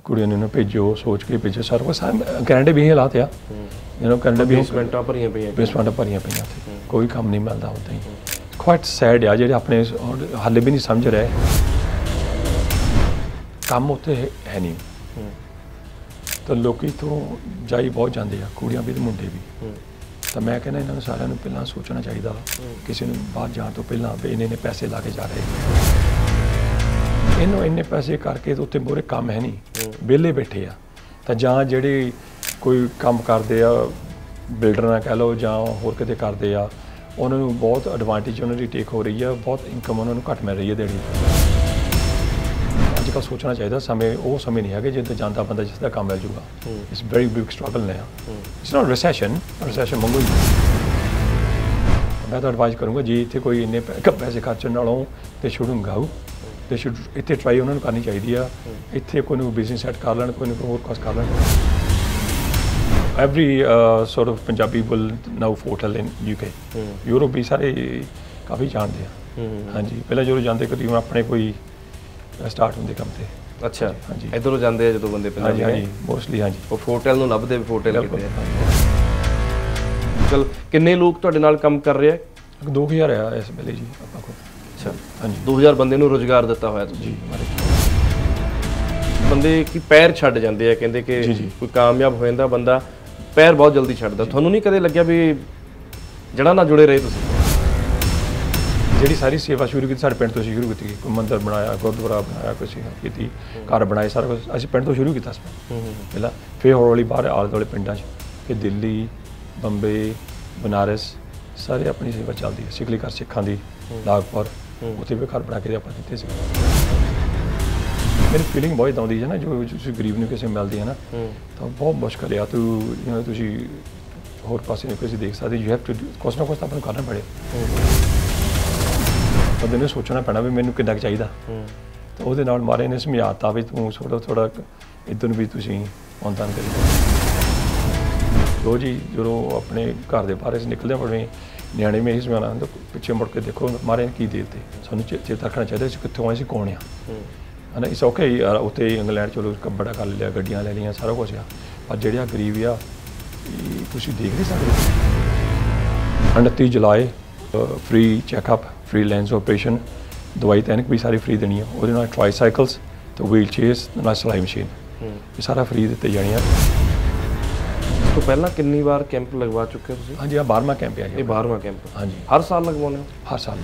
ਕੁੜੀਆਂ ਨੂੰ ਭੇਜੋ ਸੋਚ ਕੇ ਭੇਜੋ ਸਾਰਾ ਕੁਛ ਕੈਨੇਡਾ ਵੀ ਇਹ ਹਾਲਾਤ ਆ ਕੈਨੇਡਾ ਵੀ ਬੇਸਮੈਂਟਾਂ ਭਰੀਆਂ ਪਈਆਂ ਉੱਥੇ ਕੋਈ ਕੰਮ ਨਹੀਂ ਮਿਲਦਾ ਉੱਦਾਂ ਹੀ ਕੁਆਇਟ ਸੈਡ ਆ ਜਿਹੜੇ ਆਪਣੇ ਹਾਲੇ ਵੀ ਨਹੀਂ ਸਮਝ ਰਹੇ ਕੰਮ ਉੱਥੇ ਹੈ ਨਹੀਂ ਤਾਂ ਲੋਕੀ ਤੋਂ ਜਾਈ ਬਹੁਤ ਜਾਂਦੇ ਆ ਕੁੜੀਆਂ ਵੀ ਤੇ ਮੁੰਡੇ ਵੀ ਤਾਂ ਮੈਂ ਕਹਿੰਦਾ ਇਹਨਾਂ ਨੂੰ ਸਾਰਿਆਂ ਨੂੰ ਪਹਿਲਾਂ ਸੋਚਣਾ ਚਾਹੀਦਾ ਕਿਸੇ ਨੂੰ ਬਾਹਰ ਜਾਣ ਤੋਂ ਪਹਿਲਾਂ ਵੀ ਇੰਨੇ ਪੈਸੇ ਲਾ ਕੇ ਜਾ ਰਹੇ ਇਹਨੂੰ ਇੰਨੇ ਪੈਸੇ ਕਰਕੇ ਉੱਥੇ ਮੋਰੇ ਕੰਮ ਹੈ ਨਹੀਂ ਵਿਹਲੇ ਬੈਠੇ ਆ ਤਾਂ ਜਾਂ ਜਿਹੜੇ ਕੋਈ ਕੰਮ ਕਰਦੇ ਆ ਬਿਲਡਰ ਨਾਲ ਕਹਿ ਲਓ ਜਾਂ ਹੋਰ ਕਿਤੇ ਕਰਦੇ ਆ ਉਹਨਾਂ ਨੂੰ ਬਹੁਤ ਐਡਵਾਂਟੇਜ ਉਹਨਾਂ ਦੀ ਟੇਕ ਹੋ ਰਹੀ ਆ ਬਹੁਤ ਇਨਕਮ ਉਹਨਾਂ ਨੂੰ ਘੱਟ ਮਿਲ ਰਹੀ ਹੈ ਦਿਹਾੜੀ ਅੱਜ ਕੱਲ੍ਹ ਸੋਚਣਾ ਚਾਹੀਦਾ ਸਮੇਂ ਉਹ ਸਮੇਂ ਨਹੀਂ ਹੈਗੇ ਜਿੱਥੇ ਜਾਂਦਾ ਬੰਦਾ ਜਿਸ ਦਾ ਕੰਮ ਮਿਲ ਜੂਗਾ ਇਟਸ ਵੈਰੀ ਬਿਗ ਸਟਰਗਲ ਨੇ ਇਟਸ ਨਾਟ ਰਿਸੈਸ਼ਨ ਮੰਗੋ ਮੈਂ ਤਾਂ ਐਡਵਾਈਸ ਕਰੂੰਗਾ ਜੀ ਇੱਥੇ ਕੋਈ ਇੰਨੇ ਪੈਸੇ ਖਰਚਣ ਨਾਲੋਂ ਤੇ ਛੁਡੂੰਗਾ ਤੇ ਇੱਥੇ ਟਰਾਈ ਉਹਨਾਂ ਨੂੰ ਕਰਨੀ ਚਾਹੀਦੀ ਆ ਇੱਥੇ ਕੋਈ ਨੂੰ ਬਿਜ਼ਨਸ ਸੈਟ ਕਰ ਲੈਣ ਕੋਈ ਹੋਰ ਕੁਛ ਕਰ ਲੈਣ every sort of Punjabi will know hotel in UK Europe ਵੀ ਸਾਰੇ ਕਾਫੀ ਜਾਣਦੇ ਆ ਹਾਂਜੀ ਪਹਿਲਾਂ ਜਦੋਂ ਜਾਂਦੇ ਕਰੀਬ ਆਪਣੇ ਕੋਈ ਸਟਾਰਟ ਹੁੰਦੇ ਕੰਮ ਤੇ ਅੱਛਾ ਹਾਂਜੀ ਇੱਧਰੋਂ ਜਾਂਦੇ ਆ ਜਦੋਂ ਬੰਦੇ ਪਹਿਲਾਂ ਹਾਂਜੀ ਮੋਸਟਲੀ ਹਾਂਜੀ ਉਹ ਹੋਟਲ ਨੂੰ ਲੱਭਦੇ ਹੋਟਲ ਕਿਤੇ ਚਲ ਕਿੰਨੇ ਲੋਕ ਤੁਹਾਡੇ ਨਾਲ ਕੰਮ ਕਰ ਰਹੇ ਆ 2000 ਆ ਇਸ ਵੇਲੇ ਜੀ ਆਪਾਂ ਕੋਲ ਅੱਛਾ ਹਾਂਜੀ 2000 ਬੰਦੇ ਨੂੰ ਰੁਜ਼ਗਾਰ ਦਿੱਤਾ ਹੋਇਆ ਤੁਸੀਂ ਜੀ ਬੰਦੇ ਕੀ ਪੈਰ ਛੱਡ ਜਾਂਦੇ ਆ ਕਹਿੰਦੇ ਕਿ ਕੋਈ ਕਾਮਯਾਬ ਹੋ ਜਾਂਦਾ ਬੰਦਾ ਪੈਰ ਬਹੁਤ ਜਲਦੀ ਛੱਡਦਾ ਤੁਹਾਨੂੰ ਨਹੀਂ ਕਦੇ ਲੱਗਿਆ ਵੀ ਜੜਾ ਨਾਲ ਜੁੜੇ ਰਹੇ ਤੁਸੀਂ ਜਿਹੜੀ ਸਾਰੀ ਸੇਵਾ ਸ਼ੁਰੂ ਕੀਤੀ ਸਾਡੇ ਪਿੰਡ ਤੋਂ ਸ਼ੁਰੂ ਕੀਤੀ ਕੋਈ ਮੰਦਰ ਬਣਾਇਆ ਗੁਰਦੁਆਰਾ ਬਣਾਇਆ ਕੁਛ ਕੀਤੀ ਘਰ ਬਣਾਏ ਸਾਰਾ ਕੁਛ ਅਸੀਂ ਪਿੰਡ ਤੋਂ ਸ਼ੁਰੂ ਕੀਤਾ ਸੀ ਪਹਿਲਾਂ ਫਿਰ ਹੌਲੀ ਹੌਲੀ ਬਾਹਰ ਆਲੇ ਦੁਆਲੇ ਪਿੰਡਾਂ 'ਚ ਫਿਰ ਦਿੱਲੀ ਬੰਬੇ ਬਨਾਰਸ ਸਾਰੇ ਆਪਣੀ ਸੇਵਾ ਚੱਲਦੀ ਹੈ ਸਿੱਖਲੀ ਘਰ ਸਿੱਖਾਂ ਦੀ ਨਾਗਪੁਰ ਉੱਥੇ ਵੀ ਘਰ ਬਣਾ ਕੇ ਆਪਾਂ ਦਿੱਤੇ ਸੀ ਮੇਰੀ ਫੀਲਿੰਗ ਬਹੁਤ ਆਉਂਦੀ ਹੈ ਨਾ ਜੋ ਤੁਸੀਂ ਗਰੀਬ ਨੂੰ ਕਿਸੇ ਮਿਲਦੀ ਹੈ ਨਾ ਤਾਂ ਬਹੁਤ ਮੁਸ਼ਕਿਲ ਆ ਤੁਸੀਂ ਹੋਰ ਪਾਸੇ ਨੂੰ ਕਿਸੇ ਦੇਖ ਸਕਦੇ ਯੂ ਹੈਵ ਟੂ ਕੁਛ ਨਾ ਕੁਛ ਆਪਾਂ ਨੂੰ ਕਰਨਾ ਪੜੇ ਬੰਦੇ ਨੂੰ ਸੋਚਣਾ ਪੈਣਾ ਵੀ ਮੈਨੂੰ ਕਿੰਨਾ ਕੁ ਚਾਹੀਦਾ ਤਾਂ ਉਹਦੇ ਨਾਲ ਮਾਰੇ ਨੇ ਸਮਝਾਤਾ ਵੀ ਤੂੰ ਥੋੜਾ ਇੱਧਰ ਨੂੰ ਵੀ ਤੁਸੀਂ ਆਉਂਦਾ ਕਰੀ ਲੋ ਜੀ ਜਦੋਂ ਆਪਣੇ ਘਰ ਦੇ ਬਾਹਰ ਨਿਕਲਦੇ ਪੜੇ ਨਿਆਣੇ ਮੈਂ ਇਹੀ ਸਮਝਾਉਣਾ ਪਿੱਛੇ ਮੁੜ ਕੇ ਦੇਖੋ ਮਾਰੇ ਨੇ ਕੀ ਦੇ ਦਿੱਤੇ ਸਾਨੂੰ ਚੇਤਾ ਰੱਖਣਾ ਚਾਹੀਦਾ ਅਸੀਂ ਕਿੱਥੋਂ ਆਏ ਸੀ ਕੌਣ ਆ ਹੈ ਨਾ ਇਸ ਓਕੇ ਉੱਥੇ ਇੰਗਲੈਂਡ ਚਲੋ ਬੜਾ ਕਰ ਲਿਆ ਗੱਡੀਆਂ ਲੈ ਲਈਆਂ ਸਾਰਾ ਕੁਛ ਆ ਪਰ ਜਿਹੜੇ ਆ ਗਰੀਬ ਆ ਤੁਸੀਂ ਦੇਖ ਨਹੀਂ ਸਕਦੇ 29 ਜੁਲਾਈ free checkup free lens operation ਦਵਾਈ ਤੈਨਕ ਵੀ ਸਾਰੀ ਫ੍ਰੀ ਦੇਣੀ ਆ ਉਹਦੇ ਨਾਲ ਟਰਾਈਸਾਈਕਲਸ ਤੇ ਵੀਲ ਚੇਅਰਸ ਨਾਲ ਸਿਲਾਈ ਮਸ਼ੀਨ ਇਹ ਸਾਰਾ ਫ੍ਰੀ ਦਿੱਤੇ ਜਾਣੀਆਂ ਇਸ ਤੋਂ ਪਹਿਲਾਂ ਕਿੰਨੀ ਵਾਰ ਕੈਂਪ ਲਗਵਾ ਚੁੱਕੇ ਹੋ ਤੁਸੀਂ ਹਾਂਜੀ ਆ 12ਵਾਂ ਕੈਂਪ ਆ ਇਹ 12ਵਾਂ ਕੈਂਪ ਹਾਂਜੀ ਹਰ ਸਾਲ ਲਗਵਾਉਂਦੇ ਹੋ ਹਰ ਸਾਲ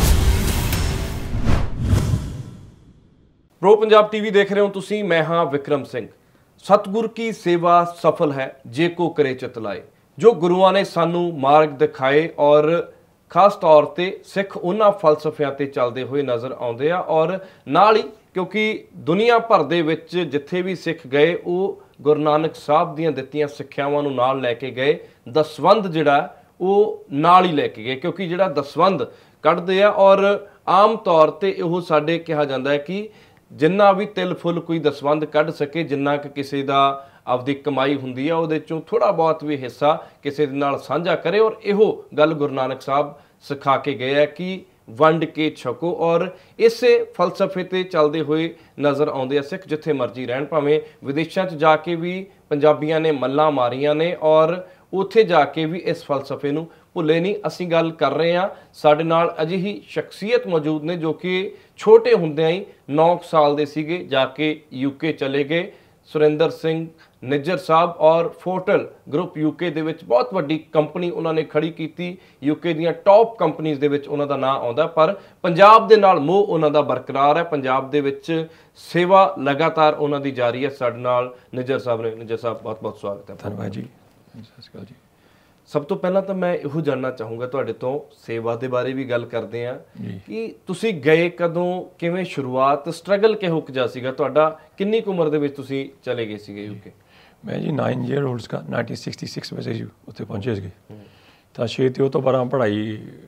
ਪ੍ਰੋ ਪੰਜਾਬ ਟੀਵੀ ਦੇਖ ਰਹੇ ਹੋ ਤੁਸੀਂ ਮੈਂ ਹਾਂ ਵਿਕਰਮ ਸਿੰਘ ਸਤਿਗੁਰ ਕੀ ਸੇਵਾ ਸਫਲ ਹੈ ਜੇ ਕੋ ਕਰੇ ਚਿਤ ਲਾਏ ਜੋ ਗੁਰੂਆਂ ਨੇ ਸਾਨੂੰ ਮਾਰਗ ਦਿਖਾਏ ਔਰ ਖਾਸ ਤੌਰ ਤੇ ਸਿੱਖ ਉਹਨਾਂ ਫਲਸਫਿਆਂ ਤੇ ਚੱਲਦੇ ਹੋਏ ਨਜ਼ਰ ਆਉਂਦੇ ਆ ਔਰ ਨਾਲ ਹੀ ਕਿਉਂਕਿ ਦੁਨੀਆ ਭਰ ਦੇ ਵਿੱਚ ਜਿੱਥੇ ਵੀ ਸਿੱਖ ਗਏ ਉਹ ਗੁਰੂ ਨਾਨਕ ਸਾਹਿਬ ਦੀਆਂ ਦਿੱਤੀਆਂ ਸਿੱਖਿਆਵਾਂ ਨੂੰ ਨਾਲ ਲੈ ਕੇ ਗਏ ਦਸਵੰਧ ਜਿਹੜਾ ਉਹ ਨਾਲ ਹੀ ਲੈ ਕੇ ਗਏ ਕਿਉਂਕਿ ਜਿਹੜਾ ਦਸਵੰਧ ਕੱਢਦੇ ਆ ਔਰ ਆਮ ਤੌਰ ਤੇ ਉਹ ਸਾਡੇ ਕਿਹਾ ਜਾਂਦਾ ਹੈ ਕਿ ਜਿੰਨਾ ਵੀ ਤਿਲ ਫੁੱਲ ਕੋਈ ਦਸਵੰਧ ਕੱਢ ਸਕੇ ਜਿੰਨਾ ਕਿ ਕਿਸੇ ਦਾ ਆਪਦੀ ਕਮਾਈ ਹੁੰਦੀ ਆ ਉਹਦੇ ਚੋਂ ਥੋੜਾ ਬਹੁਤ ਵੀ ਹਿੱਸਾ ਕਿਸੇ ਦੇ ਨਾਲ ਸਾਂਝਾ ਕਰੇ ਔਰ ਇਹੋ ਗੱਲ ਗੁਰੂ ਨਾਨਕ ਸਾਹਿਬ ਸਿਖਾ ਕੇ ਗਏ ਆ ਕਿ ਵੰਡ ਕੇ ਛਕੋ ਔਰ ਇਸੇ ਫਲਸਫੇ ਤੇ ਚੱਲਦੇ ਹੋਏ ਨਜ਼ਰ ਆਉਂਦੇ ਆ ਸਿੱਖ ਜਿੱਥੇ ਮਰਜ਼ੀ ਰਹਿਣ ਭਾਵੇਂ ਵਿਦੇਸ਼ਾਂ 'ਚ ਜਾ ਕੇ ਵੀ ਪੰਜਾਬੀਆਂ ਨੇ ਮੱਲਾਂ ਮਾਰੀਆਂ ਨੇ ਔਰ ਉੱਥੇ ਜਾ ਕੇ ਵੀ ਇਸ ਫਲਸਫੇ ਨੂੰ ਭੁੱਲੇ ਨਹੀਂ ਅਸੀਂ ਗੱਲ ਕਰ ਰਹੇ ਹਾਂ ਸਾਡੇ ਨਾਲ ਅਜਿਹੀ ਸ਼ਖਸੀਅਤ ਮੌਜੂਦ ਨੇ ਜੋ ਕਿ ਛੋਟੇ ਹੁੰਦਿਆਂ ਹੀ 9 ਸਾਲ ਦੇ ਸੀਗੇ ਜਾ ਕੇ UK ਚਲੇ ਗਏ ਸੁਰਿੰਦਰ ਸਿੰਘ ਨਿੱਜਰ ਸਾਹਿਬ ਔਰ ਫੋਟਲ ਗਰੁੱਪ UK ਦੇ ਵਿੱਚ ਬਹੁਤ ਵੱਡੀ ਕੰਪਨੀ ਉਹਨਾਂ ਨੇ ਖੜੀ ਕੀਤੀ UK ਦੀਆਂ ਟੌਪ ਕੰਪਨੀਆਂ ਦੇ ਵਿੱਚ ਉਹਨਾਂ ਦਾ ਨਾਂ ਆਉਂਦਾ ਪਰ ਪੰਜਾਬ ਦੇ ਨਾਲ ਮੋਹ ਉਹਨਾਂ ਦਾ ਬਰਕਰਾਰ ਹੈ ਪੰਜਾਬ ਦੇ ਵਿੱਚ ਸੇਵਾ ਲਗਾਤਾਰ ਉਹਨਾਂ ਦੀ ਜਾਰੀ ਹੈ ਸਾਡੇ ਨਾਲ ਨਿੱਜਰ ਸਾਹਿਬ ਨੇ ਨਿੱਜਰ ਸਾਹਿਬ ਬਹੁਤ ਬਹੁਤ ਸਵਾਗਤ ਹੈ ਧੰਨਵਾਦ ਜੀ ਸਤਿ ਸ਼੍ਰੀ ਅਕਾਲ ਜੀ ਸਭ ਤੋਂ ਪਹਿਲਾਂ ਤਾਂ ਮੈਂ ਇਹੋ ਜਾਣਨਾ ਚਾਹੂੰਗਾ ਤੁਹਾਡੇ ਤੋਂ ਸੇਵਾ ਦੇ ਬਾਰੇ ਵੀ ਗੱਲ ਕਰਦੇ ਹਾਂ ਕਿ ਤੁਸੀਂ ਗਏ ਕਦੋਂ ਕਿਵੇਂ ਸ਼ੁਰੂਆਤ ਸਟਰਗਲ ਕਿਹੋ ਜਿਹਾ ਸੀਗਾ ਤੁਹਾਡਾ ਕਿੰਨੀ ਕੁ ਉਮਰ ਦੇ ਵਿੱਚ ਤੁਸੀਂ ਚਲੇ ਗਏ ਸੀਗੇ UK ਮੈਂ ਜੀ 9 year olds का 1966 ਵਿੱਚ ਜੀ ਉੱਥੇ ਪਹੁੰਚੇ ਸੀਗੇ ਤਾਂ ਛੇਤੀ ਉਹ ਤੋਂ ਬਾਅਦ ਪੜ੍ਹਾਈ